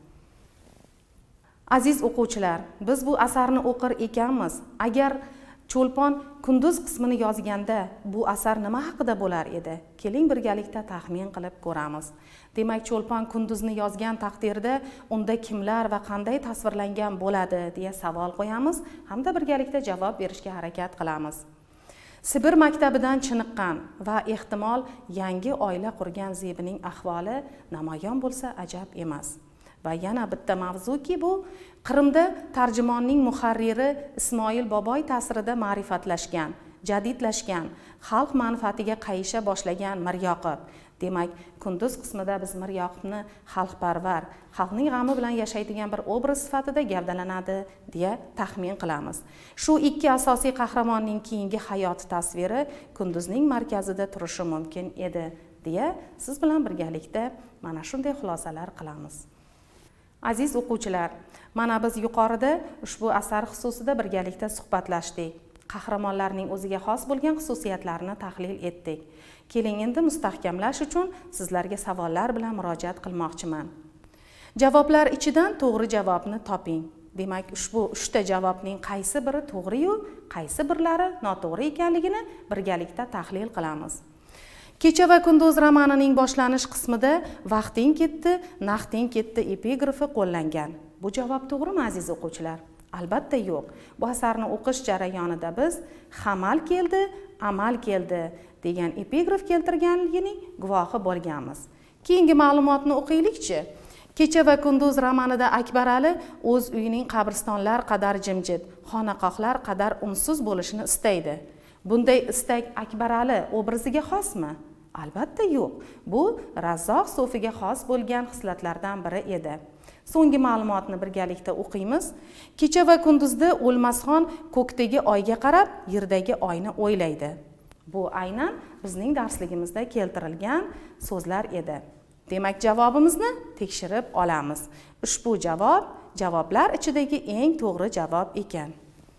Aziz o'quvchilar, biz bu asarni o'qir ekanmiz. Agar Cho'lpon kunduz qismini yozganda bu asar nima haqida bo'lar edi? Keling birgalikda taxmin qilib ko'ramiz. Demak, Cho'lpon kunduzni yozgan taqdirda unda kimlar va qanday tasvirlangan bo'ladi deya savol qo'yamiz hamda birgalikda javob berishga harakat qilamiz. Sibir maktabidan chiniqqan va ehtimol yangi oila qurgan Zebining ahvoli namoyon bo'lsa ajab emas. Va yana bitta mavzuki bu Qrimda tarjimonning muharriri Ismoil Boboy ta'sirida ma'rifatlashgan, jadidlashgan, xalq manfaatiga qayisha boshlagan Miryoqub. Demak, kunduz qismida biz Miryoqubni xalqparvar, xalqning g'ami bilan yashaydigan bir obraz sifatida gavdalanadi deya taxmin qilamiz. Shu ikki asosiy qahramonning keyingi hayot tasviri kunduzning markazida turishi mumkin edi deya siz bilan birgalikda mana shunday xulosalar qilamiz. Aziz o'quvchilar, mana biz yuqorida ushbu asar xususida birgalikda suhbatlashdik. Qahramonlarning o'ziga xos bo'lgan xususiyatlarini tahlil etdik. Keling endi mustahkamlash uchun sizlarga savollar bilan murojaat qilmoqchiman. Javoblar ichidan to'g'ri javobni toping. Demak, ushbu 3 ta javobning qaysi biri to'g'ri-yu, qaysi birlari noto'g'ri ekanligini birgalikda tahlil qilamiz. Kecha va kunduz romanining boshlanish qismida vaqting ketdi, naqding ketdi epigrafi qo'llangan. Bu javob to'g'rimi aziz o'quvchilar? Albatta yo'q. Bu asarni o'qish jarayonida biz hamal keldi, amal keldi degan epigraf keltirganligining guvohi bo'lganmiz. Keyingi ma'lumotni o'qiylik-chi. Kecha va kunduz romanida Akbarali o'z uyining qabristonlar qadar jimjit, xonaqohlar qadar unsiz bo'lishini istaydi. Bunday istak Akbarali obraziga xosmi? Albatta yo'q. Bu Razzoq Sofiga xos bo'lgan xislatlardan biri edi. So'nggi ma'lumotni birgalikda o'qiymiz. Kecha va kunduzda O'lmasxon ko'kdagi oyga qarab, yerdagi oyni o'ylaydi. Bu aynan bizning darsligimizda keltirilgan so'zlar edi. Demak, javobimizni tekshirib olamiz. Ushbu javoblar ichidagi eng to'g'ri javob ekan.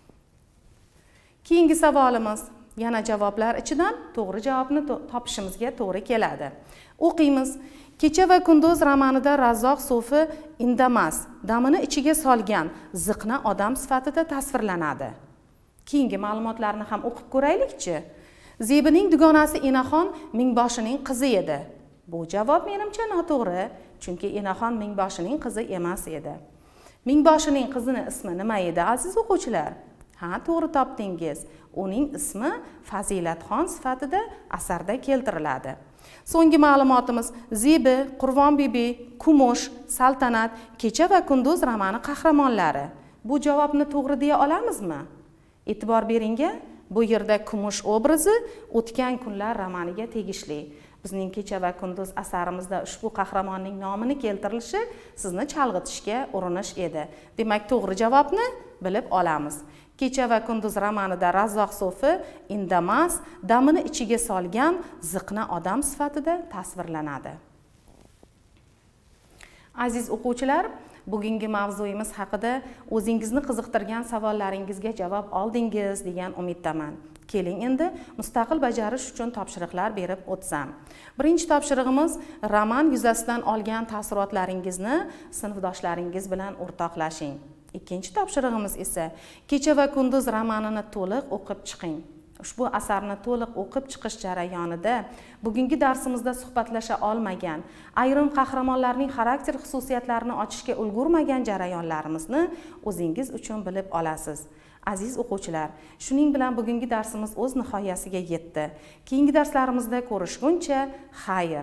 Keyingi savolimiz yana javoblar ichidan to'g'ri javobni topishimizga to'g'ri keladi. O'qiymiz. Kecha va kunduz romanida Razzoq Sofi indamas, damini ichiga solgan ziqna odam sifatida tasvirlanadi. Keyingi ma'lumotlarni ham o'qib ko'raylik-chi. Zebining dugonasi Enaxon Mingboshining qizi edi. Bu javob menimcha noto'g'ri, chunki Enaxon Mingboshining qizi emas edi. Mingboshining qizining ismi nima edi aziz o'quvchilar? Ha, to'g'ri topdingiz. Uning ismi Fazilatxon sifatida asarda keltiriladi. So'nggi ma'lumotimiz Zebi, Qurvon bibi, Kumush, Saltanat, Kecha va kunduz romani qahramonlari. Bu javobni to'g'ri deya olamizmi? E'tibor bering-a, bu yerda Kumush obrazi o'tgan kunlar romaniga tegishli. Bizning Kecha va kunduz asarimizda ushbu qahramonning nomini keltirilishi sizni chalg'itishga urinish edi. Demak, to'g'ri javobni bilib olamiz. Kecha va kunduz romanida Razzoq Sofi indamas, damini ichiga solgan ziqna odam sifatida tasvirlanadi. Aziz o'quvchilar, bugungi mavzuyimiz haqida o'zingizni qiziqtirgan savollaringizga javob oldingiz degan umiddaman. Keling endi mustaqil bajarish uchun topshiriqlar berib o'tsam. Birinchi topshirig'imiz roman yuzasidan olgan taassurotlaringizni sinfdoshlaringiz bilan o'rtoqlashing. Ikkinchi topshirig'imiz esa Kecha va kunduz romanini to'liq o'qib chiqing. Ushbu asarni to'liq o'qib chiqish jarayonida bugungi darsimizda suhbatlasha olmagan, ayrim qahramonlarning xarakter xususiyatlarini ochishga ulgurmagan jarayonlarimizni o'zingiz uchun bilib olasiz. Aziz o'quvchilar, shuning bilan bugungi darsimiz o'z nihoyasiga yetdi. Keyingi darslarimizda ko'rishguncha, xayr.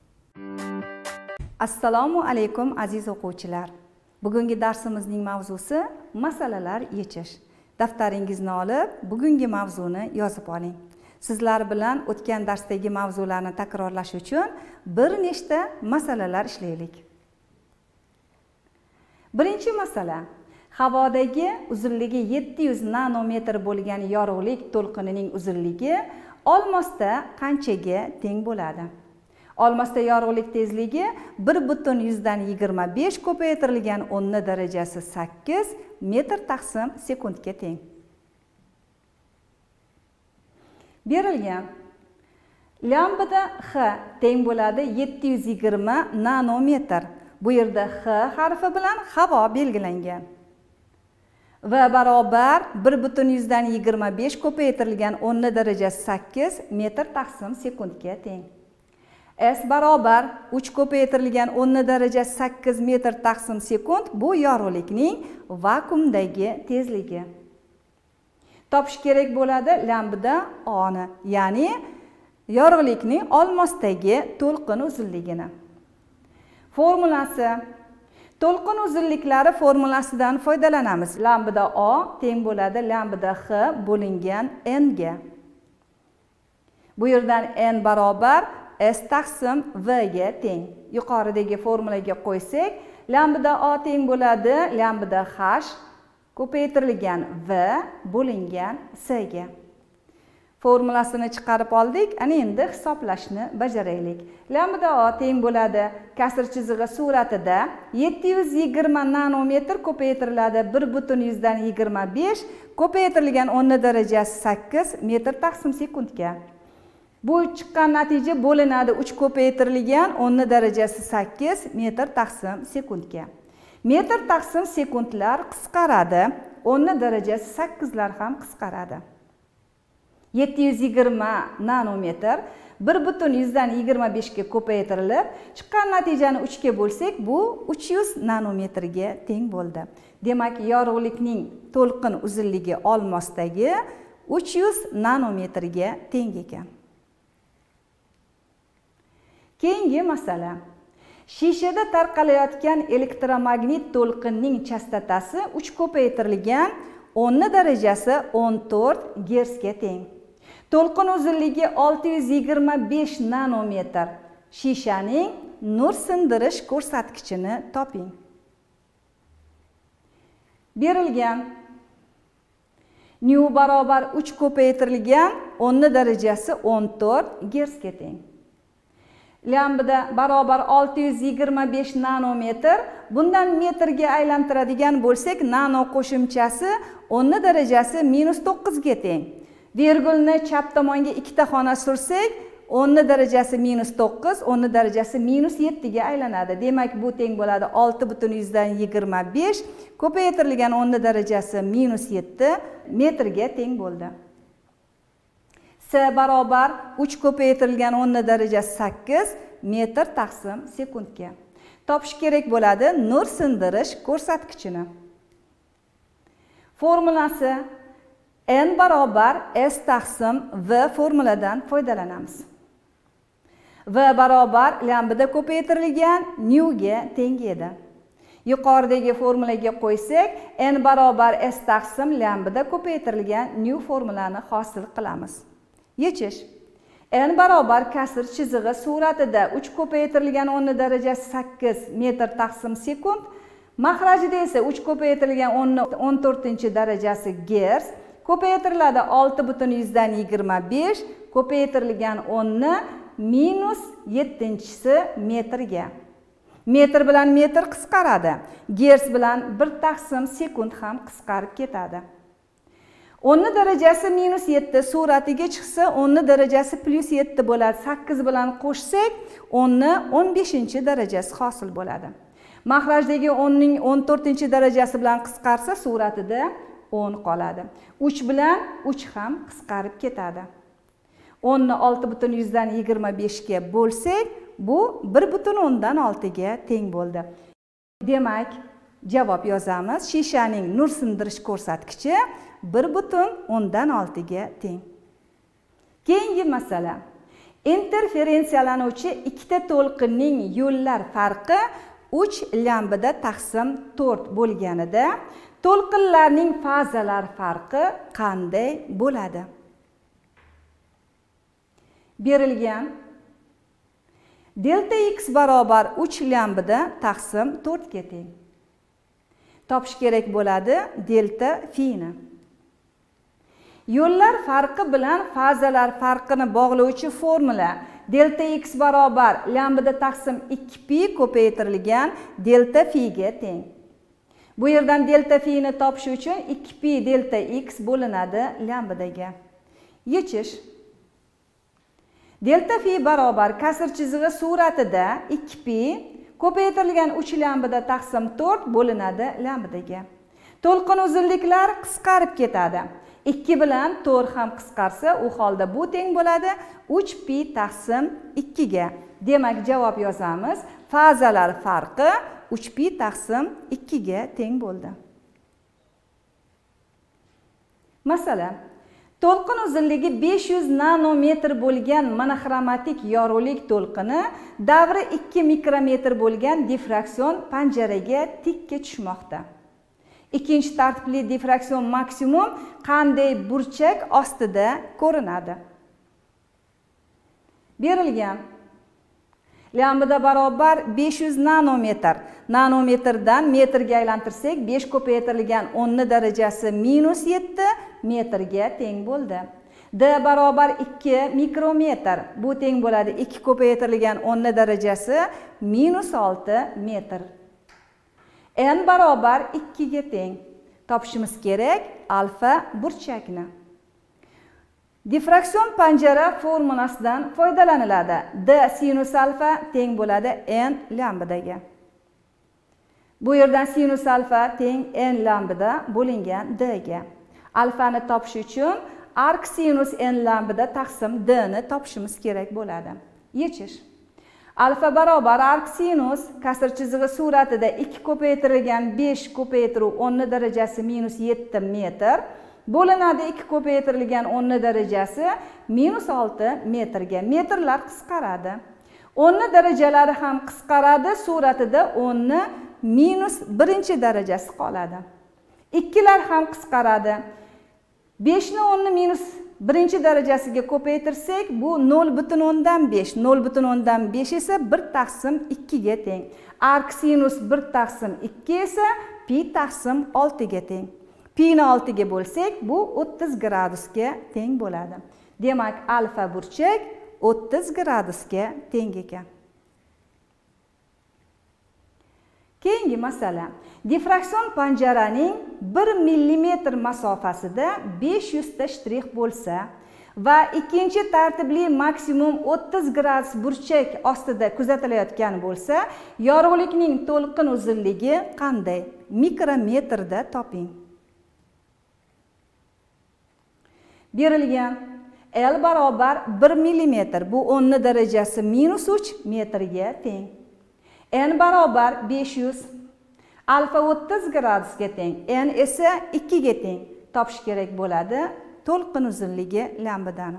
Assalomu alaykum aziz o'quvchilar. Bugungi darsimizning mavzusi masalalar yechish. Daftaringizni olib, bugungi mavzuni yozib oling. Sizlar bilan o'tgan darsdagi mavzularni takrorlash uchun bir nechta masalalar ishlaylik. Birinchi masala. Havodagi uzunligi 700 nanometr bo'lgan yorug'lik to'lqinining uzunligi olmosda qanchaga teng bo'ladi? Olmosda yorug'lik tezligi 1,125 ko'paytirilgan 10 darajasi 8 metr taqsim sekundga teng. Berilgan lambada H teng bo'ladi 720 nanometr. Bu yerda H harfi bilan havo belgilangan. Va barobar 1,125 ko'paytirilgan 10 darajasi 8 metr taqsim sekundga teng. S barobar 3 ko'paytirilgan 10 darajasi 8 metr taqsim sekund bu yorug'likning vakuumdagi tezligi. Topish kerak bo'ladi lambda O ni, ya'ni yorug'likning olmosdagi to'lqin uzunligini. Formulasi. To'lqin uzunliklari formulasidan foydalanamiz. Lambda O teng bo'ladi lambda H bo'lingan N ga. Bu yerdan N barobar S taqsim V ga teng. Yuqoridagi formulaga qo'ysak, lambda O teng bo'ladi lambda H ko'paytirilgan V bo'lingan S ga. Formulasini chiqarib oldik. Ana endi hisoblashni bajaraylik. Lambda O teng bo'ladi kasr chizig'i suratida 720 nanometr ko'paytiriladi 1,125 ko'paytirilgan 10 darajasi 8 metr taqsim sekundga. Bu chiqqan natija bo'linadi 3 ko'paytirilgan 10 darajasi 8 metr taqsim sekundga. Metr taqsim sekundlar qisqaradi, 10 darajasi 8 lar ham qisqaradi. 720 nanometr 1,125 ga ko'paytirilib, chiqqan natijani 3 ga bo'lsak, bu 300 nanometrga teng bo'ldi. Demak, yorug'likning to'lqin uzunligi olmosdagi 300 nanometrga teng ekan. Keyingi masala. Shishada tarqalayotgan elektromagnit to'lqinning chastotasi 3 ko'paytirilgan 10 darajasi 14 Hz ga teng. To'lqin uzunligi 625 nanometr. Shishaning nur sindirish ko'rsatkichini toping. Berilgan nu barobar 3 ko'paytirilgan 10 darajasi 14 Hz ga teng. Lambda barobar 625 nanometr. Bundan metrga aylantiradigan bo'lsak, nano qo'shimchasi 10 darajasi -9 ga teng. Virgulni chap tomonga ikkita xona sursak, 10 darajasi -9, 10 darajasi -7 ga aylanadi. Demak, bu teng bo'ladi 6,125 ko'paytirilgan 10 darajasi -7 metrga teng bo'ldi. S barobar 3 ko'paytirilgan 10 darajasi 8 metr taqsim sekundga. Topish kerak bo'ladi nur sindirish ko'rsatkichini. Formulasi N barobar S taqsim V formuladan foydalanamiz. V barobar lambda ko'paytirilgan nu ga teng edi. Yuqoridagi formulaga qo'ysak, N barobar S taqsim lambda ko'paytirilgan nu formulani hosil qilamiz. Yechish. N barobar kasr chizig'i suratida 3 ko'paytirilgan 10 darajasi 8 metr taqsim sekund, mahrajida esa 3 ko'paytirilgan 14 darajasi Hz ko'paytiriladi 6,125 ko'paytirilgan 10 -7 metrga. Metr bilan metr qisqaradi. Gerts bilan 1 taqsim sekund ham qisqarib ketadi. 10 darajasi -7 suratiga chiqsa 10 darajasi +7 bo'ladi. 8 bilan qo'shsak 10 15-darajasi hosil bo'ladi. Maxrajdagi 10 ning 14 darajasi bilan qisqarsa suratida 10 qoladi. 3 bilan 3 ham qisqarib ketadi. 10 ni 6,25 ga bo'lsak, bu 1,6 ga teng bo'ldi. Demak, javob yozamiz. Shishaning nur sindirish ko'rsatkichi 1,6 ga teng. Keyingi masala. Interferensiyalanuvchi ikkita to'lqinning yo'llar farqi 3 lambda taqsim 4 bo'lganida to'lqinlarning fazalar farqi qanday bo'ladi? Berilgan delta x barobar 3 lambda taqsim 4 ga teng. Topish kerak bo'ladi delta phi ni. Yo'llar farqi bilan fazalar farqini bog'lovchi formula delta x barobar lambda taqsim 2 pi ko'paytirilgan delta phi ga teng. Bu yerdan delta phi ni topish uchun 2 pi delta x bo'linadi lambdaga. Yechish. Delta phi barobar kasr chizig'i suratida 2 pi ko'paytirilgan 3 lambda taqsim 4 bo'linadi lambdaga. To'lqin uzunliklar qisqarib ketadi. 2 bilan 4 ham qisqarsa, u holda bu teng bo'ladi 3 pi taqsim 2 ga. Demak, javob yozamiz. Fazalar farqi 3 pi taqsim 2 ga teng bo'ldi. Masalan, to'lqin uzunligi 500 nanometr bo'lgan monoxromatik yorug'lik to'lqini davri 2 mikrometr bo'lgan diffraksion panjaraga tikka tushmoqda. Ikkinchi tartibli diffraksion maksimum qanday burchak ostida ko'rinadi? Berilgan lambda barobar 500 nanometr. Nanometrdan metrga aylantirsak 5 ko'paytirilgan 10 darajasi -7 metrga teng bo'ldi. D barobar 2 mikrometr. Bu teng bo'ladi 2 ko'paytirilgan 10 darajasi -6 metr. N barobar 2 ga teng. Topishimiz kerak alfa burchakni. Diffraksion panjara formulasidan foydalaniladi. D sinus alfa teng bo'ladi n lambdaga. Bu yerdan sinus alfa teng n lambda bo'lingan d ga. Alfani topish uchun arc sinus n lambda taqsim d ni topishimiz kerak bo'ladi. Yechish. Alfa barobar arc sinus kasr chizig'i suratida 2 ko'paytirilgan 5 ko'paytiruv 10 darajasi -7 metr bo'linadi 2 ko'paytirilgan 10 darajasi -6 metrga. Metrlar qisqaradi. 10 darajalari ham qisqaradi. Suratida 10 ni -1 darajasi qoladi. 2lar ham qisqaradi. 5 ni 10 ni -1 darajasiga ko'paytirsak bu 0,5. 0,5 esa 1 taqsim 2 ga teng. Arc sinus 1 taqsim 2 esa pi taqsim 6 ga teng. Pi ni 6 ga bo'lsak bu 30 gradusga teng bo'ladi. Demak, alfa burchak 30 gradusga teng ekan. Keyingi masala. Diffraksion panjaraning 1 millimetr masofasida 500 ta shtrix bo'lsa va ikkinchi tartibli maksimum 30 gradus burchak ostida kuzatilayotgan bo'lsa, yorug'likning to'lqin uzunligi qanday? Mikrometrda toping. Berilgan L barobar 1 millimetr. Bu 10 darajasi -3 metrga teng. N barobar 500. Alfa 30 gradusga teng. N esa 2 ga teng. Topish kerak bo'ladi to'lqin uzunligi lambdani.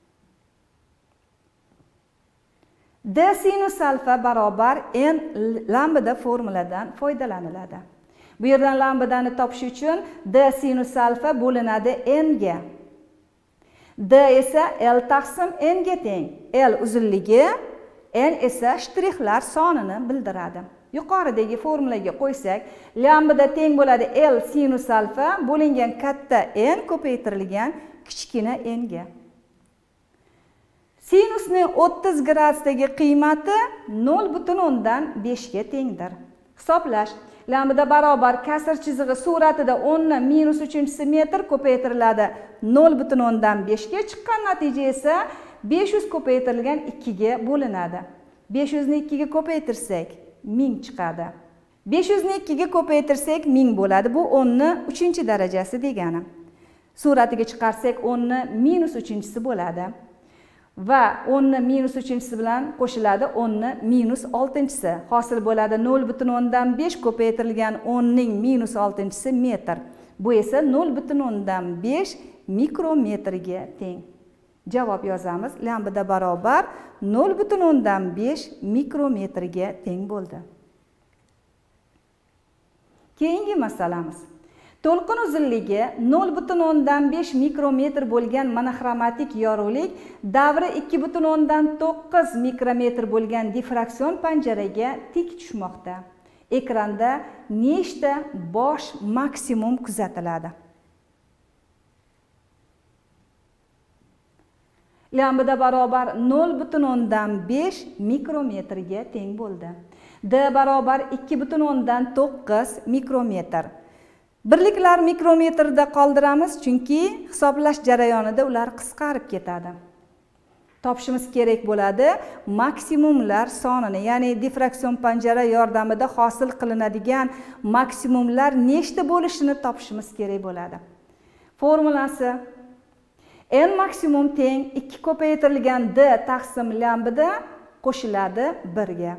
D sinus alfa barobar n lambda formuladan foydalaniladi. Bu yerdan lambdani topish uchun D sinus alfa bo'linadi n ga. D esa L taqsim n ga teng. L uzunligi, n esa shtrixlar sonini bildiradi. Yuqoridagi formulaga qo'ysak, lambda teng bo'ladi L sinus alfa bo'lingan katta n ko'paytirilgan kichkina n ga. Sinusning 30 gradusdagi qiymati 0,5 ga tengdir. Hisoblash. Lambda barobar kasr chizig'i suratida 10⁻³ metr ko'paytiriladi 0,5 ga, chiqqan natija esa 500 ko'paytirilgan 2 ga bo'linadi. 500 ni 2 ga ko'paytirsak 1000 chiqadi. 500 ni 2 ga ko'paytirsak 1000 bo'ladi. Bu 10⁻³ darajasi degani. Suratiga chiqarsak 10⁻³ bo'ladi. Va 10⁻³ bilan qo'shiladi 10⁻6. Hosil bo'ladi 0,5 ko'paytirilgan 10ning -6 metr. Bu esa 0,5 mikrometrga teng. Javob yozamiz. Lambda barobar 0,5 mikrometrga teng bo'ldi. Keyingi masalamiz. To'lqin uzunligi 0,5 mikrometr bo'lgan monoxromatik yorug'lik davri 2,9 mikrometr bo'lgan diffraksion panjaraga tik tushmoqda. Ekranda nechta bosh maksimum kuzatiladi? Lambda barobar 0,5 mikrometrga teng bo'ldi. D barobar 2,9 mikrometr. Birliklar mikrometrda qoldiramiz, chunki hisoblash jarayonida ular qisqarib ketadi. Topishimiz kerak bo'ladi maksimumlar sonini, ya'ni diffraksion panjara yordamida hosil qilinadigan maksimumlar nechta bo'lishini topishimiz kerak bo'ladi. Formulasi n maksimum teng 2 ko'paytirilgan d taqsim lambda qo'shiladi 1 ga.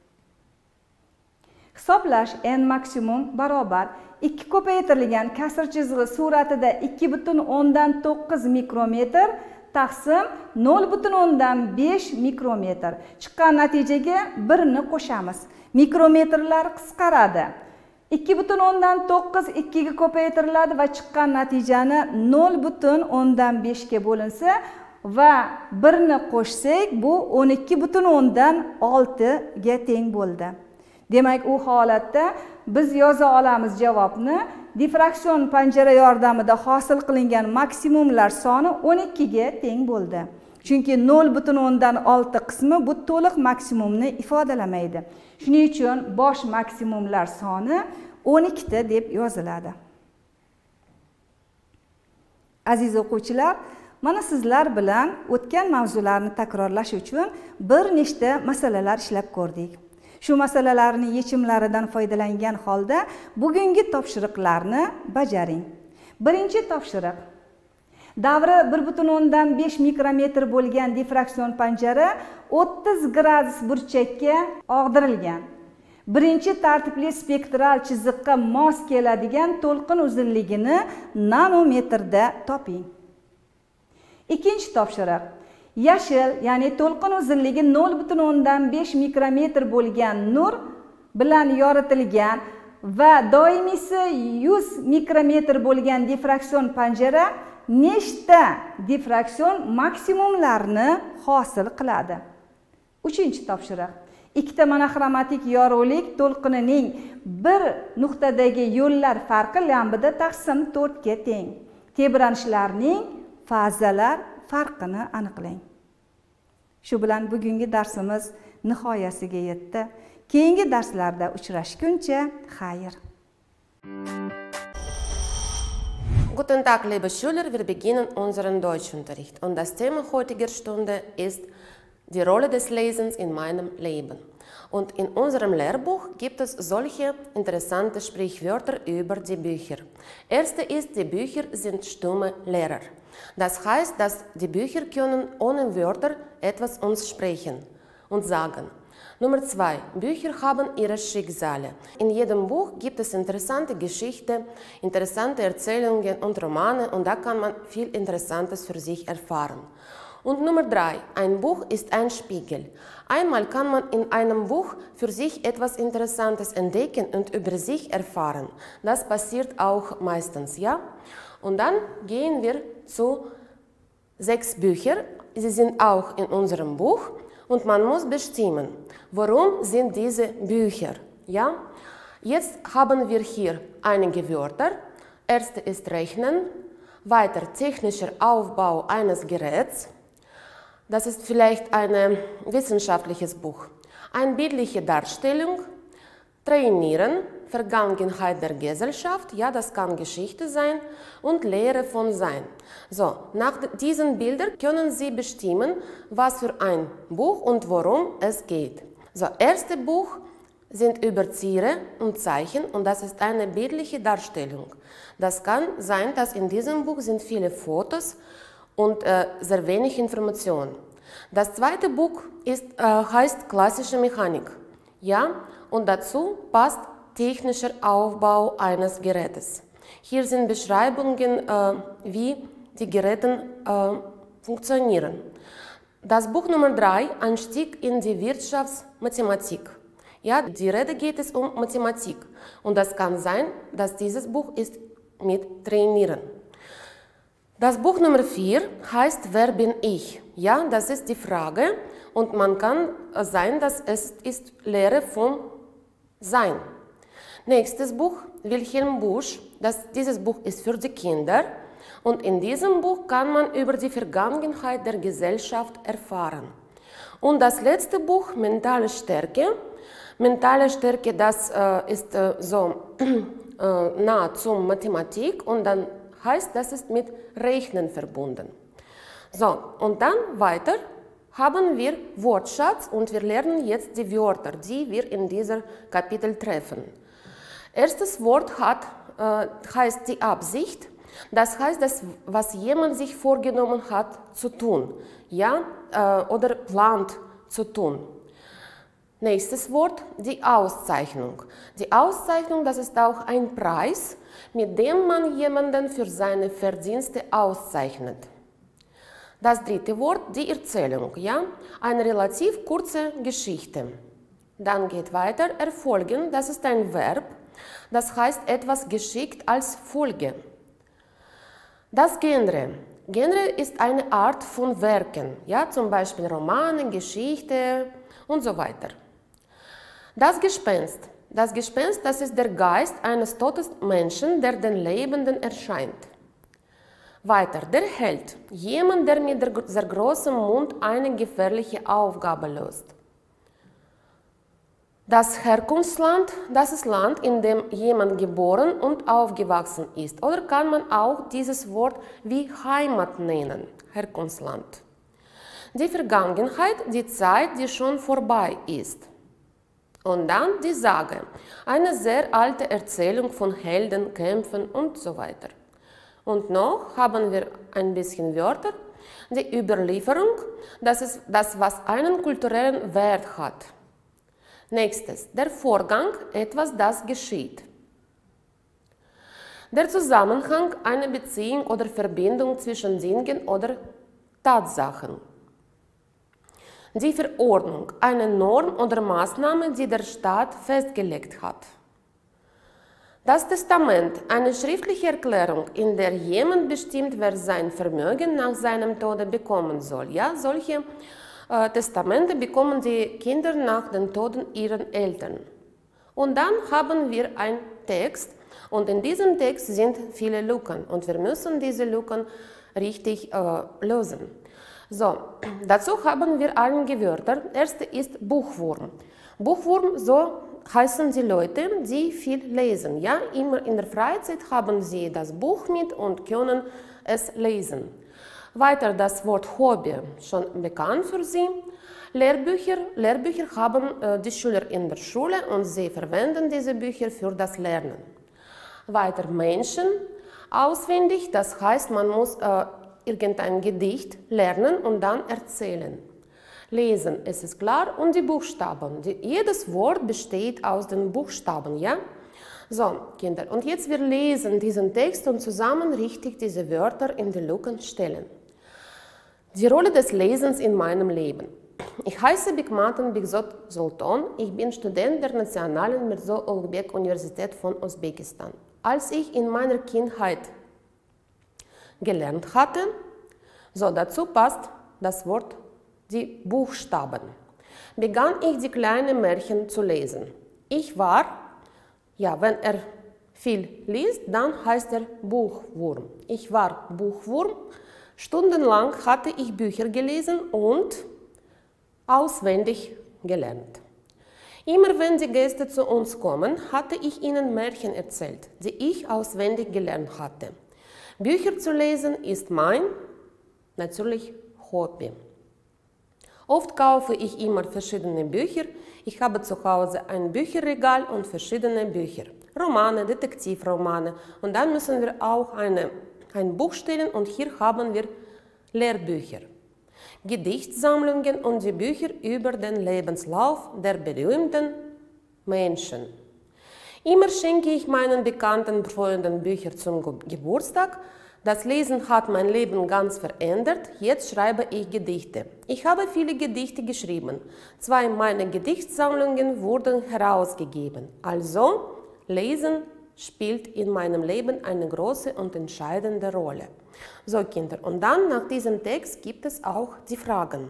Hisoblash n maksimum barobar 2 ko'paytirilgan kasr chizig'i suratida 2,9 mikrometr taqsim 0,5 mikrometr. Chiqqan natijaga 1 ni qo'shamiz. Mikrometrlar qisqaradi. 2,9 2 ga ko'paytiriladi va chiqqan natijani 0,5 ga bo'linsa va 1 ni qo'shsak bu 12,6 ga teng bo'ldi. Demak, u holatda biz yoza olamiz javobni. Diffraksion panjara yordamida hosil qilingan maksimumlar soni 12 ga teng bo'ldi. Chunki 0,6 qismi bu to'liq maksimumni ifodalamaydi. Shuning uchun bosh maksimumlar soni 12 ta deb yoziladi. Aziz o'quvchilar, mana sizlar bilan o'tgan mavzularni takrorlash uchun bir nechta masalalar ishlab ko'rdik. Shu masalalarning yechimlaridan foydalangan holda bugungi topshiriqlarni bajaring. Birinchi topshiriq. Davri 1,5 mikrometr bo'lgan diffraksion panjara 30 gradus burchakka og'dirilgan. Birinchi tartibli spektral chiziqqa mos keladigan to'lqin uzunligini nanometrda toping. Ikkinchi topshiriq. Yashil, ya'ni to'lqin uzunligi 0,5 mikrometr bo'lgan nur bilan yoritilgan va doimiysi 100 mikrometr bo'lgan diffraksion panjara nechta diffraksion maksimumlarni hosil qiladi? Uchinchi topshiriq. Ikkita monoxromatik yorug'lik to'lqinining bir nuqtadagi yo'llar farqi lambda taqsim 4 ga teng. Tebranishlarning fazalar farqini aniqlang. Shu bilan bugungi darsimiz nihoyasiga yetdi. Keyingi darslarda uchrashguncha xayr. Guten Tag, liebe Schüler, wir beginnen unseren Deutschunterricht und das Thema heutiger Stunde ist die Rolle des Lesens in meinem Leben. Und in unserem Lehrbuch gibt es solche interessante Sprichwörter über die Bücher. Erste ist, die Bücher sind stumme Lehrer. Das heißt, dass die Bücher können ohne Wörter etwas uns sprechen und sagen. Nummer 2. Bücher haben ihre Schicksale. In jedem Buch gibt es interessante Geschichten, interessante Erzählungen und Romane und da kann man viel Interessantes für sich erfahren. Und Nummer 3. Ein Buch ist ein Spiegel. Einmal kann man in einem Buch für sich etwas Interessantes entdecken und über sich erfahren. Das passiert auch meistens, ja? Und dann gehen wir zu 6 Büchern. Sie sind auch in unserem Buch und man muss bestimmen, warum sind diese Bücher, ja? Jetzt haben wir hier einige Wörter. Erste ist Rechnen, weiter technischer Aufbau eines Geräts. Das ist vielleicht ein wissenschaftliches Buch. Eine bildliche Darstellung, Trainieren, Vergangenheit der Gesellschaft, ja, das kann Geschichte sein, und Lehre von Sein. So, nach diesen Bildern können Sie bestimmen, was für ein Buch und worum es geht. So, erste Buch sind Überzieher und Zeichen, und das ist eine bildliche Darstellung. Das kann sein, dass in diesem Buch sind viele Fotos und sehr wenig Informationen. Das zweite Buch heißt Klassische Mechanik. Ja, und dazu passt technischer Aufbau eines Gerätes. Hier sind Beschreibungen, wie die Geräte funktionieren. Das Buch Nummer 3, Einstieg in die Wirtschaftsmathematik. Ja, die Rede geht es um Mathematik. Und das kann sein, dass dieses Buch ist mit Trainieren. Das Buch Nummer 4 heißt Wer bin ich? Ja, das ist die Frage, und man kann sein, dass es ist Lehre vom Sein. Nächstes Buch, Wilhelm Busch. Dieses Buch ist für die Kinder, und in diesem Buch kann man über die Vergangenheit der Gesellschaft erfahren. Und das letzte Buch, Mentale Stärke. Mentale Stärke, das ist so nah zur Mathematik, und dann heißt, das ist mit Rechnen verbunden. So, und dann weiter haben wir Wortschatz, und wir lernen jetzt die Wörter, die wir in diesem Kapitel treffen. Erstes Wort heißt die Absicht. Das heißt, das, was jemand sich vorgenommen hat zu tun, ja, oder plant zu tun. Nächstes Wort, die Auszeichnung. Die Auszeichnung, das ist auch ein Preis, mit dem man jemanden für seine Verdienste auszeichnet. Das dritte Wort, die Erzählung, ja, eine relativ kurze Geschichte. Dann geht weiter, erfolgen, das ist ein Verb, das heißt etwas geschickt als Folge. Das Genre. Genre ist eine Art von Werken, ja, zum Beispiel Romane, Geschichte und so weiter. Das Gespenst. Das Gespenst, das ist der Geist eines toten Menschen, der den Lebenden erscheint. Weiter, der Held. Jemand, der mit sehr großem Mund eine gefährliche Aufgabe löst. Das Herkunftsland, das ist Land, in dem jemand geboren und aufgewachsen ist. Oder kann man auch dieses Wort wie Heimat nennen, Herkunftsland. Die Vergangenheit, die Zeit, die schon vorbei ist. Und dann die Sage, eine sehr alte Erzählung von Helden, Kämpfen und so weiter. Und noch haben wir ein bisschen Wörter. Die Überlieferung, das ist das, was einen kulturellen Wert hat. Nächstes, der Vorgang, etwas, das geschieht. Der Zusammenhang, eine Beziehung oder Verbindung zwischen Dingen oder Tatsachen. Die Verordnung, eine Norm oder Maßnahme, die der Staat festgelegt hat. Das Testament, eine schriftliche Erklärung, in der jemand bestimmt, wer sein Vermögen nach seinem Tode bekommen soll. Ja, solche Testamente bekommen die Kinder nach dem Tod ihrer Eltern. Und dann haben wir einen Text, und in diesem Text sind viele Lücken, und wir müssen diese Lücken richtig lösen. So, dazu haben wir einige Wörter. Erste ist Buchwurm. Buchwurm, so heißen die Leute, die viel lesen. Ja, immer in der Freizeit haben sie das Buch mit und können es lesen. Weiter das Wort Hobby, schon bekannt für Sie. Lehrbücher haben die Schüler in der Schule, und sie verwenden diese Bücher für das Lernen. Weiter Menschen, auswendig, das heißt, man muss irgendein Gedicht lernen und dann erzählen. Lesen, es ist klar, und die Buchstaben. Jedes Wort besteht aus den Buchstaben, ja? So, Kinder, und jetzt wir lesen diesen Text und zusammen richtig diese Wörter in die Lücken stellen. Die Rolle des Lesens in meinem Leben. Ich heiße Bikmaten Bigzot Sultan, ich bin Student der Nationalen Mirzo-Ulugbek-Universität von Usbekistan. Als ich in meiner Kindheit gelernt hatte, so dazu passt das Wort die Buchstaben, begann ich die kleinen Märchen zu lesen. Ich war, ja, wenn er viel liest, dann heißt er Buchwurm. Ich war Buchwurm, Stundenlang hatte ich Bücher gelesen und auswendig gelernt. Immer wenn die Gäste zu uns kommen, hatte ich ihnen Märchen erzählt, die ich auswendig gelernt hatte. Bücher zu lesen ist mein, natürlich, Hobby. Oft kaufe ich immer verschiedene Bücher. Ich habe zu Hause ein Bücherregal und verschiedene Bücher. Romane, Detektivromane. Und dann müssen wir auch ein Buch stellen und hier haben wir Lehrbücher. Gedichtsammlungen und die Bücher über den Lebenslauf der berühmten Menschen. Immer schenke ich meinen bekannten Freunden Bücher zum Geburtstag. Das Lesen hat mein Leben ganz verändert. Jetzt schreibe ich Gedichte. Ich habe viele Gedichte geschrieben. 2 meiner Gedichtsammlungen wurden herausgegeben. Also, Lesen spielt in meinem Leben eine große und entscheidende Rolle. So, Kinder, und dann nach diesem Text gibt es auch die Fragen.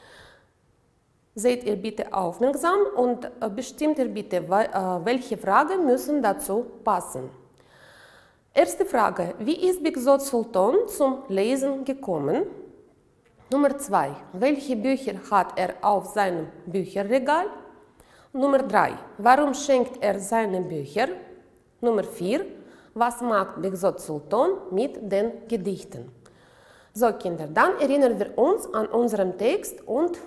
Seht ihr bitte aufmerksam und bestimmt ihr bitte, welche Fragen müssen dazu passen. Erste Frage, wie ist Behzod Sultan zum Lesen gekommen? Nummer 2, welche Bücher hat er auf seinem Bücherregal? Nummer 3, warum schenkt er seine Bücher? Nummer 4, was macht Behzod Sultan mit den Gedichten? So, Kinder, dann erinnern wir uns an unseren Text und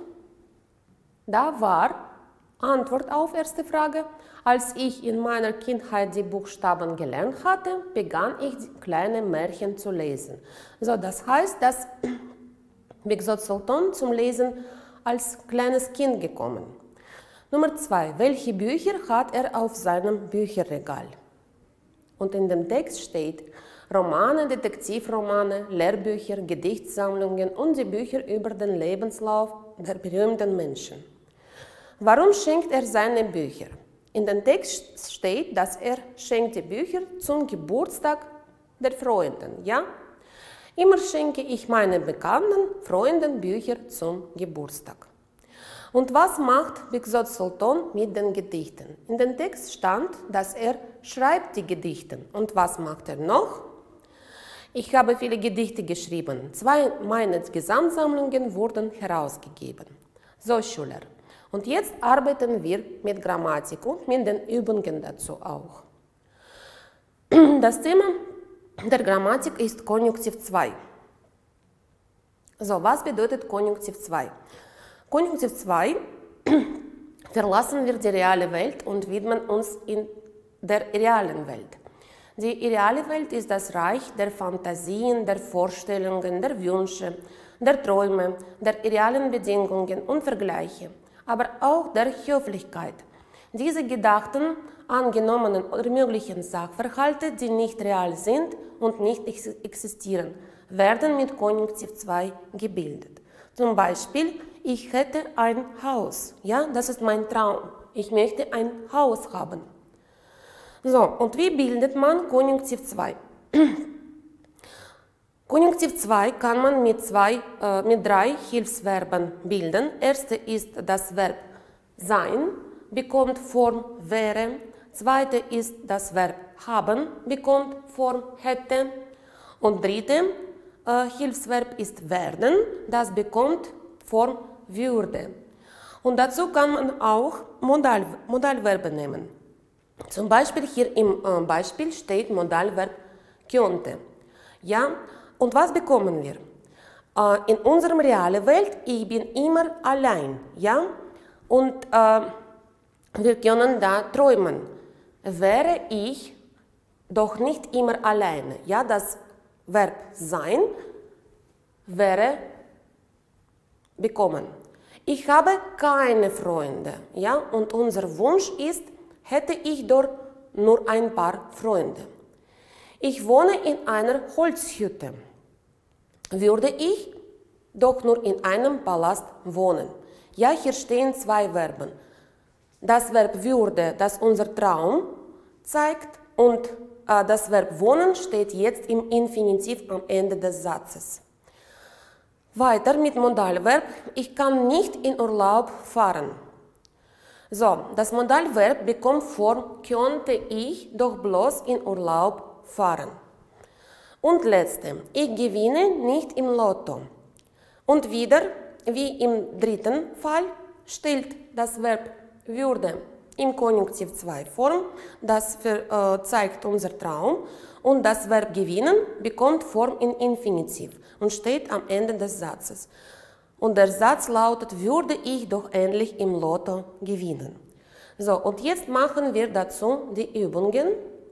da war Antwort auf erste Frage. Als ich in meiner Kindheit die Buchstaben gelernt hatte, begann ich kleine Märchen zu lesen. So, das heißt, dass Behzod Sultan zum Lesen als kleines Kind gekommen. Nummer 2, welche Bücher hat er auf seinem Bücherregal? Und in dem Text steht Romane, Detektivromane, Lehrbücher, Gedichtsammlungen und die Bücher über den Lebenslauf der berühmten Menschen. Warum schenkt er seine Bücher? In dem Text steht, dass er schenkt die Bücher zum Geburtstag der Freunden. Ja? Immer schenke ich meinen bekannten Freunden Bücher zum Geburtstag. Und was macht Behzod Sultan mit den Gedichten? In dem Text stand, dass er schreibt die Gedichte. Und was macht er noch? Ich habe viele Gedichte geschrieben. 2 meiner Gesamtsammlungen wurden herausgegeben. So, Schüler. Und jetzt arbeiten wir mit Grammatik und mit den Übungen dazu auch. Das Thema der Grammatik ist Konjunktiv 2. So, was bedeutet Konjunktiv 2? Konjunktiv 2 verlassen wir die reale Welt und widmen uns in der realen Welt. Die reale Welt ist das Reich der Fantasien, der Vorstellungen, der Wünsche, der Träume, der realen Bedingungen und Vergleiche, aber auch der Höflichkeit. Diese gedachten, angenommenen oder möglichen Sachverhalte, die nicht real sind und nicht existieren, werden mit Konjunktiv 2 gebildet. Zum Beispiel, ich hätte ein Haus. Ja, das ist mein Traum. Ich möchte ein Haus haben. So, und wie bildet man Konjunktiv 2? Konjunktiv 2 kann man mit 3 Hilfsverben bilden. Erste ist das Verb sein, bekommt Form wäre. Zweite ist das Verb haben, bekommt Form hätte. Und dritte Hilfsverb ist werden, das bekommt Form würde. Und dazu kann man auch Modalverben nehmen. Zum Beispiel hier im Beispiel steht Modalverb könnte. Ja, und was bekommen wir? In unserer realen Welt, ich bin immer allein. Ja, und wir können da träumen. Wäre ich doch nicht immer alleine. Ja, das Verb sein wäre bekommen. Ich habe keine Freunde. Ja, und unser Wunsch ist, hätte ich dort nur ein paar Freunde. Ich wohne in einer Holzhütte. Würde ich doch nur in einem Palast wohnen. Ja, hier stehen 2 Verben. Das Verb würde, das unser Traum zeigt, und das Verb wohnen steht jetzt im Infinitiv am Ende des Satzes. Weiter mit Modalverb, ich kann nicht in Urlaub fahren. So, das Modalverb bekommt Form könnte ich doch bloß in Urlaub fahren. Und letzte, ich gewinne nicht im Lotto. Und wieder, wie im dritten Fall, stellt das Verb würde im Konjunktiv 2 Form, das zeigt unser Traum, und das Verb gewinnen bekommt Form in Infinitiv und steht am Ende des Satzes. Und der Satz lautet, würde ich doch endlich im Lotto gewinnen. So, und jetzt machen wir dazu die Übungen.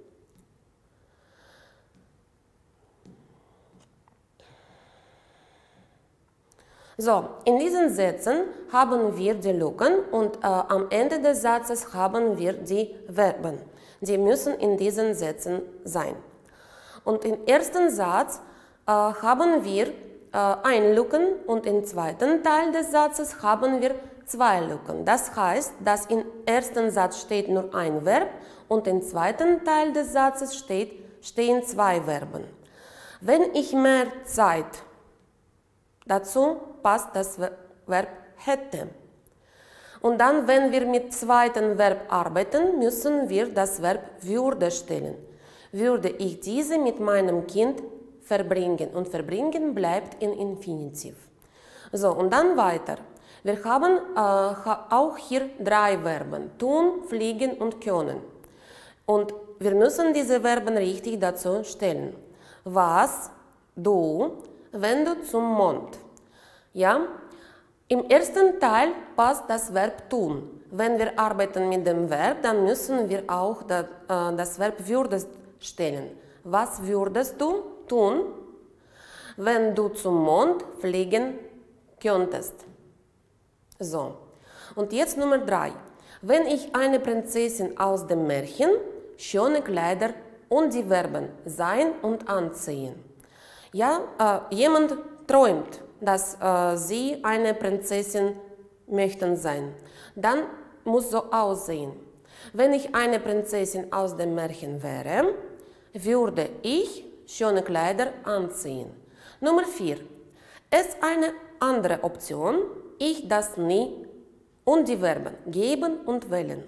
So, in diesen Sätzen haben wir die Lücken und am Ende des Satzes haben wir die Verben. Die müssen in diesen Sätzen sein. Und im ersten Satz haben wir eine Lücke und im zweiten Teil des Satzes haben wir zwei Lücken. Das heißt, dass im ersten Satz steht nur ein Verb und im zweiten Teil des Satzes stehen zwei Verben. Wenn ich mehr Zeit, dazu passt das Verb hätte. Und dann, wenn wir mit zweiten Verb arbeiten, müssen wir das Verb würde stellen. Würde ich diese mit meinem Kind verbringen? Und verbringen bleibt in Infinitiv. So, und dann weiter. Wir haben auch hier drei Verben. Tun, fliegen und können. Und wir müssen diese Verben richtig dazu stellen. Was, du, wenn du zum Mond. Ja? Im ersten Teil passt das Verb tun. Wenn wir arbeiten mit dem Verb, dann müssen wir auch das Verb würdest stellen. Was würdest du tun, wenn du zum Mond fliegen könntest? So. Und jetzt Nummer 3. Wenn ich eine Prinzessin aus dem Märchen, schöne Kleider und die Verben sein und anziehen. Ja, jemand träumt, dass sie eine Prinzessin möchten sein. Dann muss so aussehen. Wenn ich eine Prinzessin aus dem Märchen wäre, würde ich schöne Kleider anziehen. Nummer 4. Es ist eine andere Option, ich das nie und die Verben geben und wählen.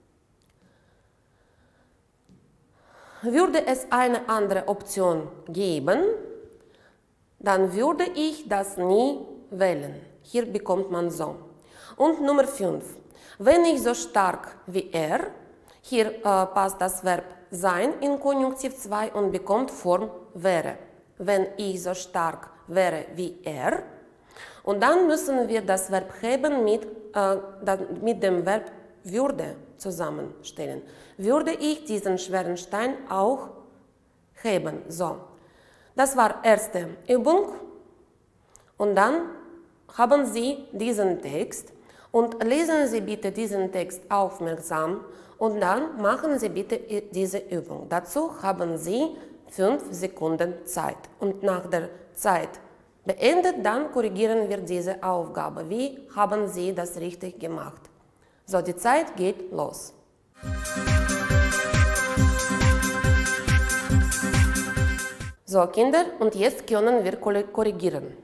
Würde es eine andere Option geben, dann würde ich das nie wählen. Hier bekommt man so. Und Nummer 5. Wenn ich so stark wie er, hier passt das Verb sein in Konjunktiv 2 und bekommt Form wäre. Wenn ich so stark wäre wie er. Und dann müssen wir das Verb heben mit dem Verb würde zusammenstellen. Würde ich diesen schweren Stein auch heben? So. Das war erste Übung. Und dann haben Sie diesen Text und lesen Sie bitte diesen Text aufmerksam und dann machen Sie bitte diese Übung. Dazu haben Sie 5 Sekunden Zeit. Und nach der Zeit beendet, dann korrigieren wir diese Aufgabe. Wie haben Sie das richtig gemacht? So, die Zeit geht los. So, Kinder, und jetzt können wir korrigieren.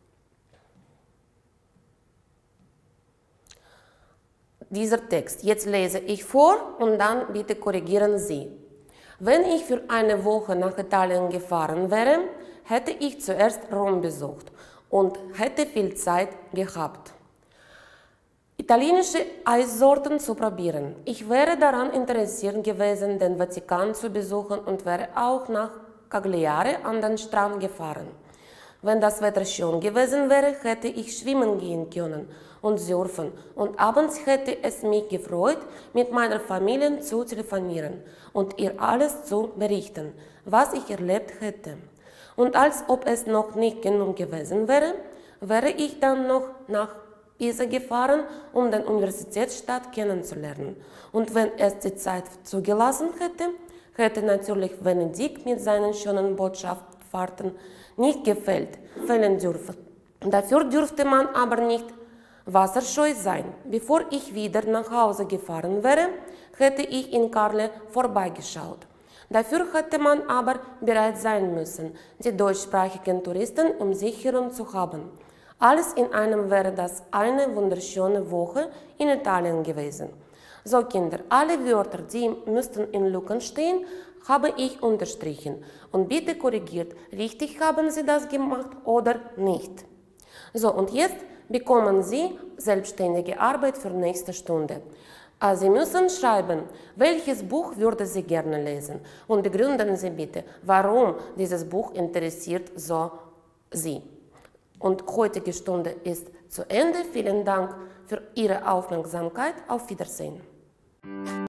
Dieser Text, jetzt lese ich vor und dann bitte korrigieren Sie. Wenn ich für eine Woche nach Italien gefahren wäre, hätte ich zuerst Rom besucht und hätte viel Zeit gehabt, italienische Eissorten zu probieren. Ich wäre daran interessiert gewesen, den Vatikan zu besuchen und wäre auch nach Cagliari an den Strand gefahren. Wenn das Wetter schön gewesen wäre, hätte ich schwimmen gehen können und surfen und abends hätte es mich gefreut, mit meiner Familie zu telefonieren und ihr alles zu berichten, was ich erlebt hätte. Und als ob es noch nicht genug gewesen wäre, wäre ich dann noch nach Pisa gefahren, um die Universitätsstadt kennenzulernen. Und wenn es die Zeit zugelassen hätte, hätte natürlich Venedig mit seinen schönen Botschaftsfahrten nicht fehlen dürfen. Dafür dürfte man aber nicht wasserscheu sein. Bevor ich wieder nach Hause gefahren wäre, hätte ich in Carle vorbeigeschaut. Dafür hätte man aber bereit sein müssen, die deutschsprachigen Touristen um sich herum zu haben. Alles in einem wäre das eine wunderschöne Woche in Italien gewesen. So, Kinder, alle Wörter, die müssten in Lücken stehen, habe ich unterstrichen und bitte korrigiert, richtig haben Sie das gemacht oder nicht. So, und jetzt bekommen Sie selbstständige Arbeit für nächste Stunde. Sie müssen schreiben, welches Buch würde Sie gerne lesen und begründen Sie bitte, warum dieses Buch interessiert so Sie. Und heutige Stunde ist zu Ende. Vielen Dank für Ihre Aufmerksamkeit. Auf Wiedersehen.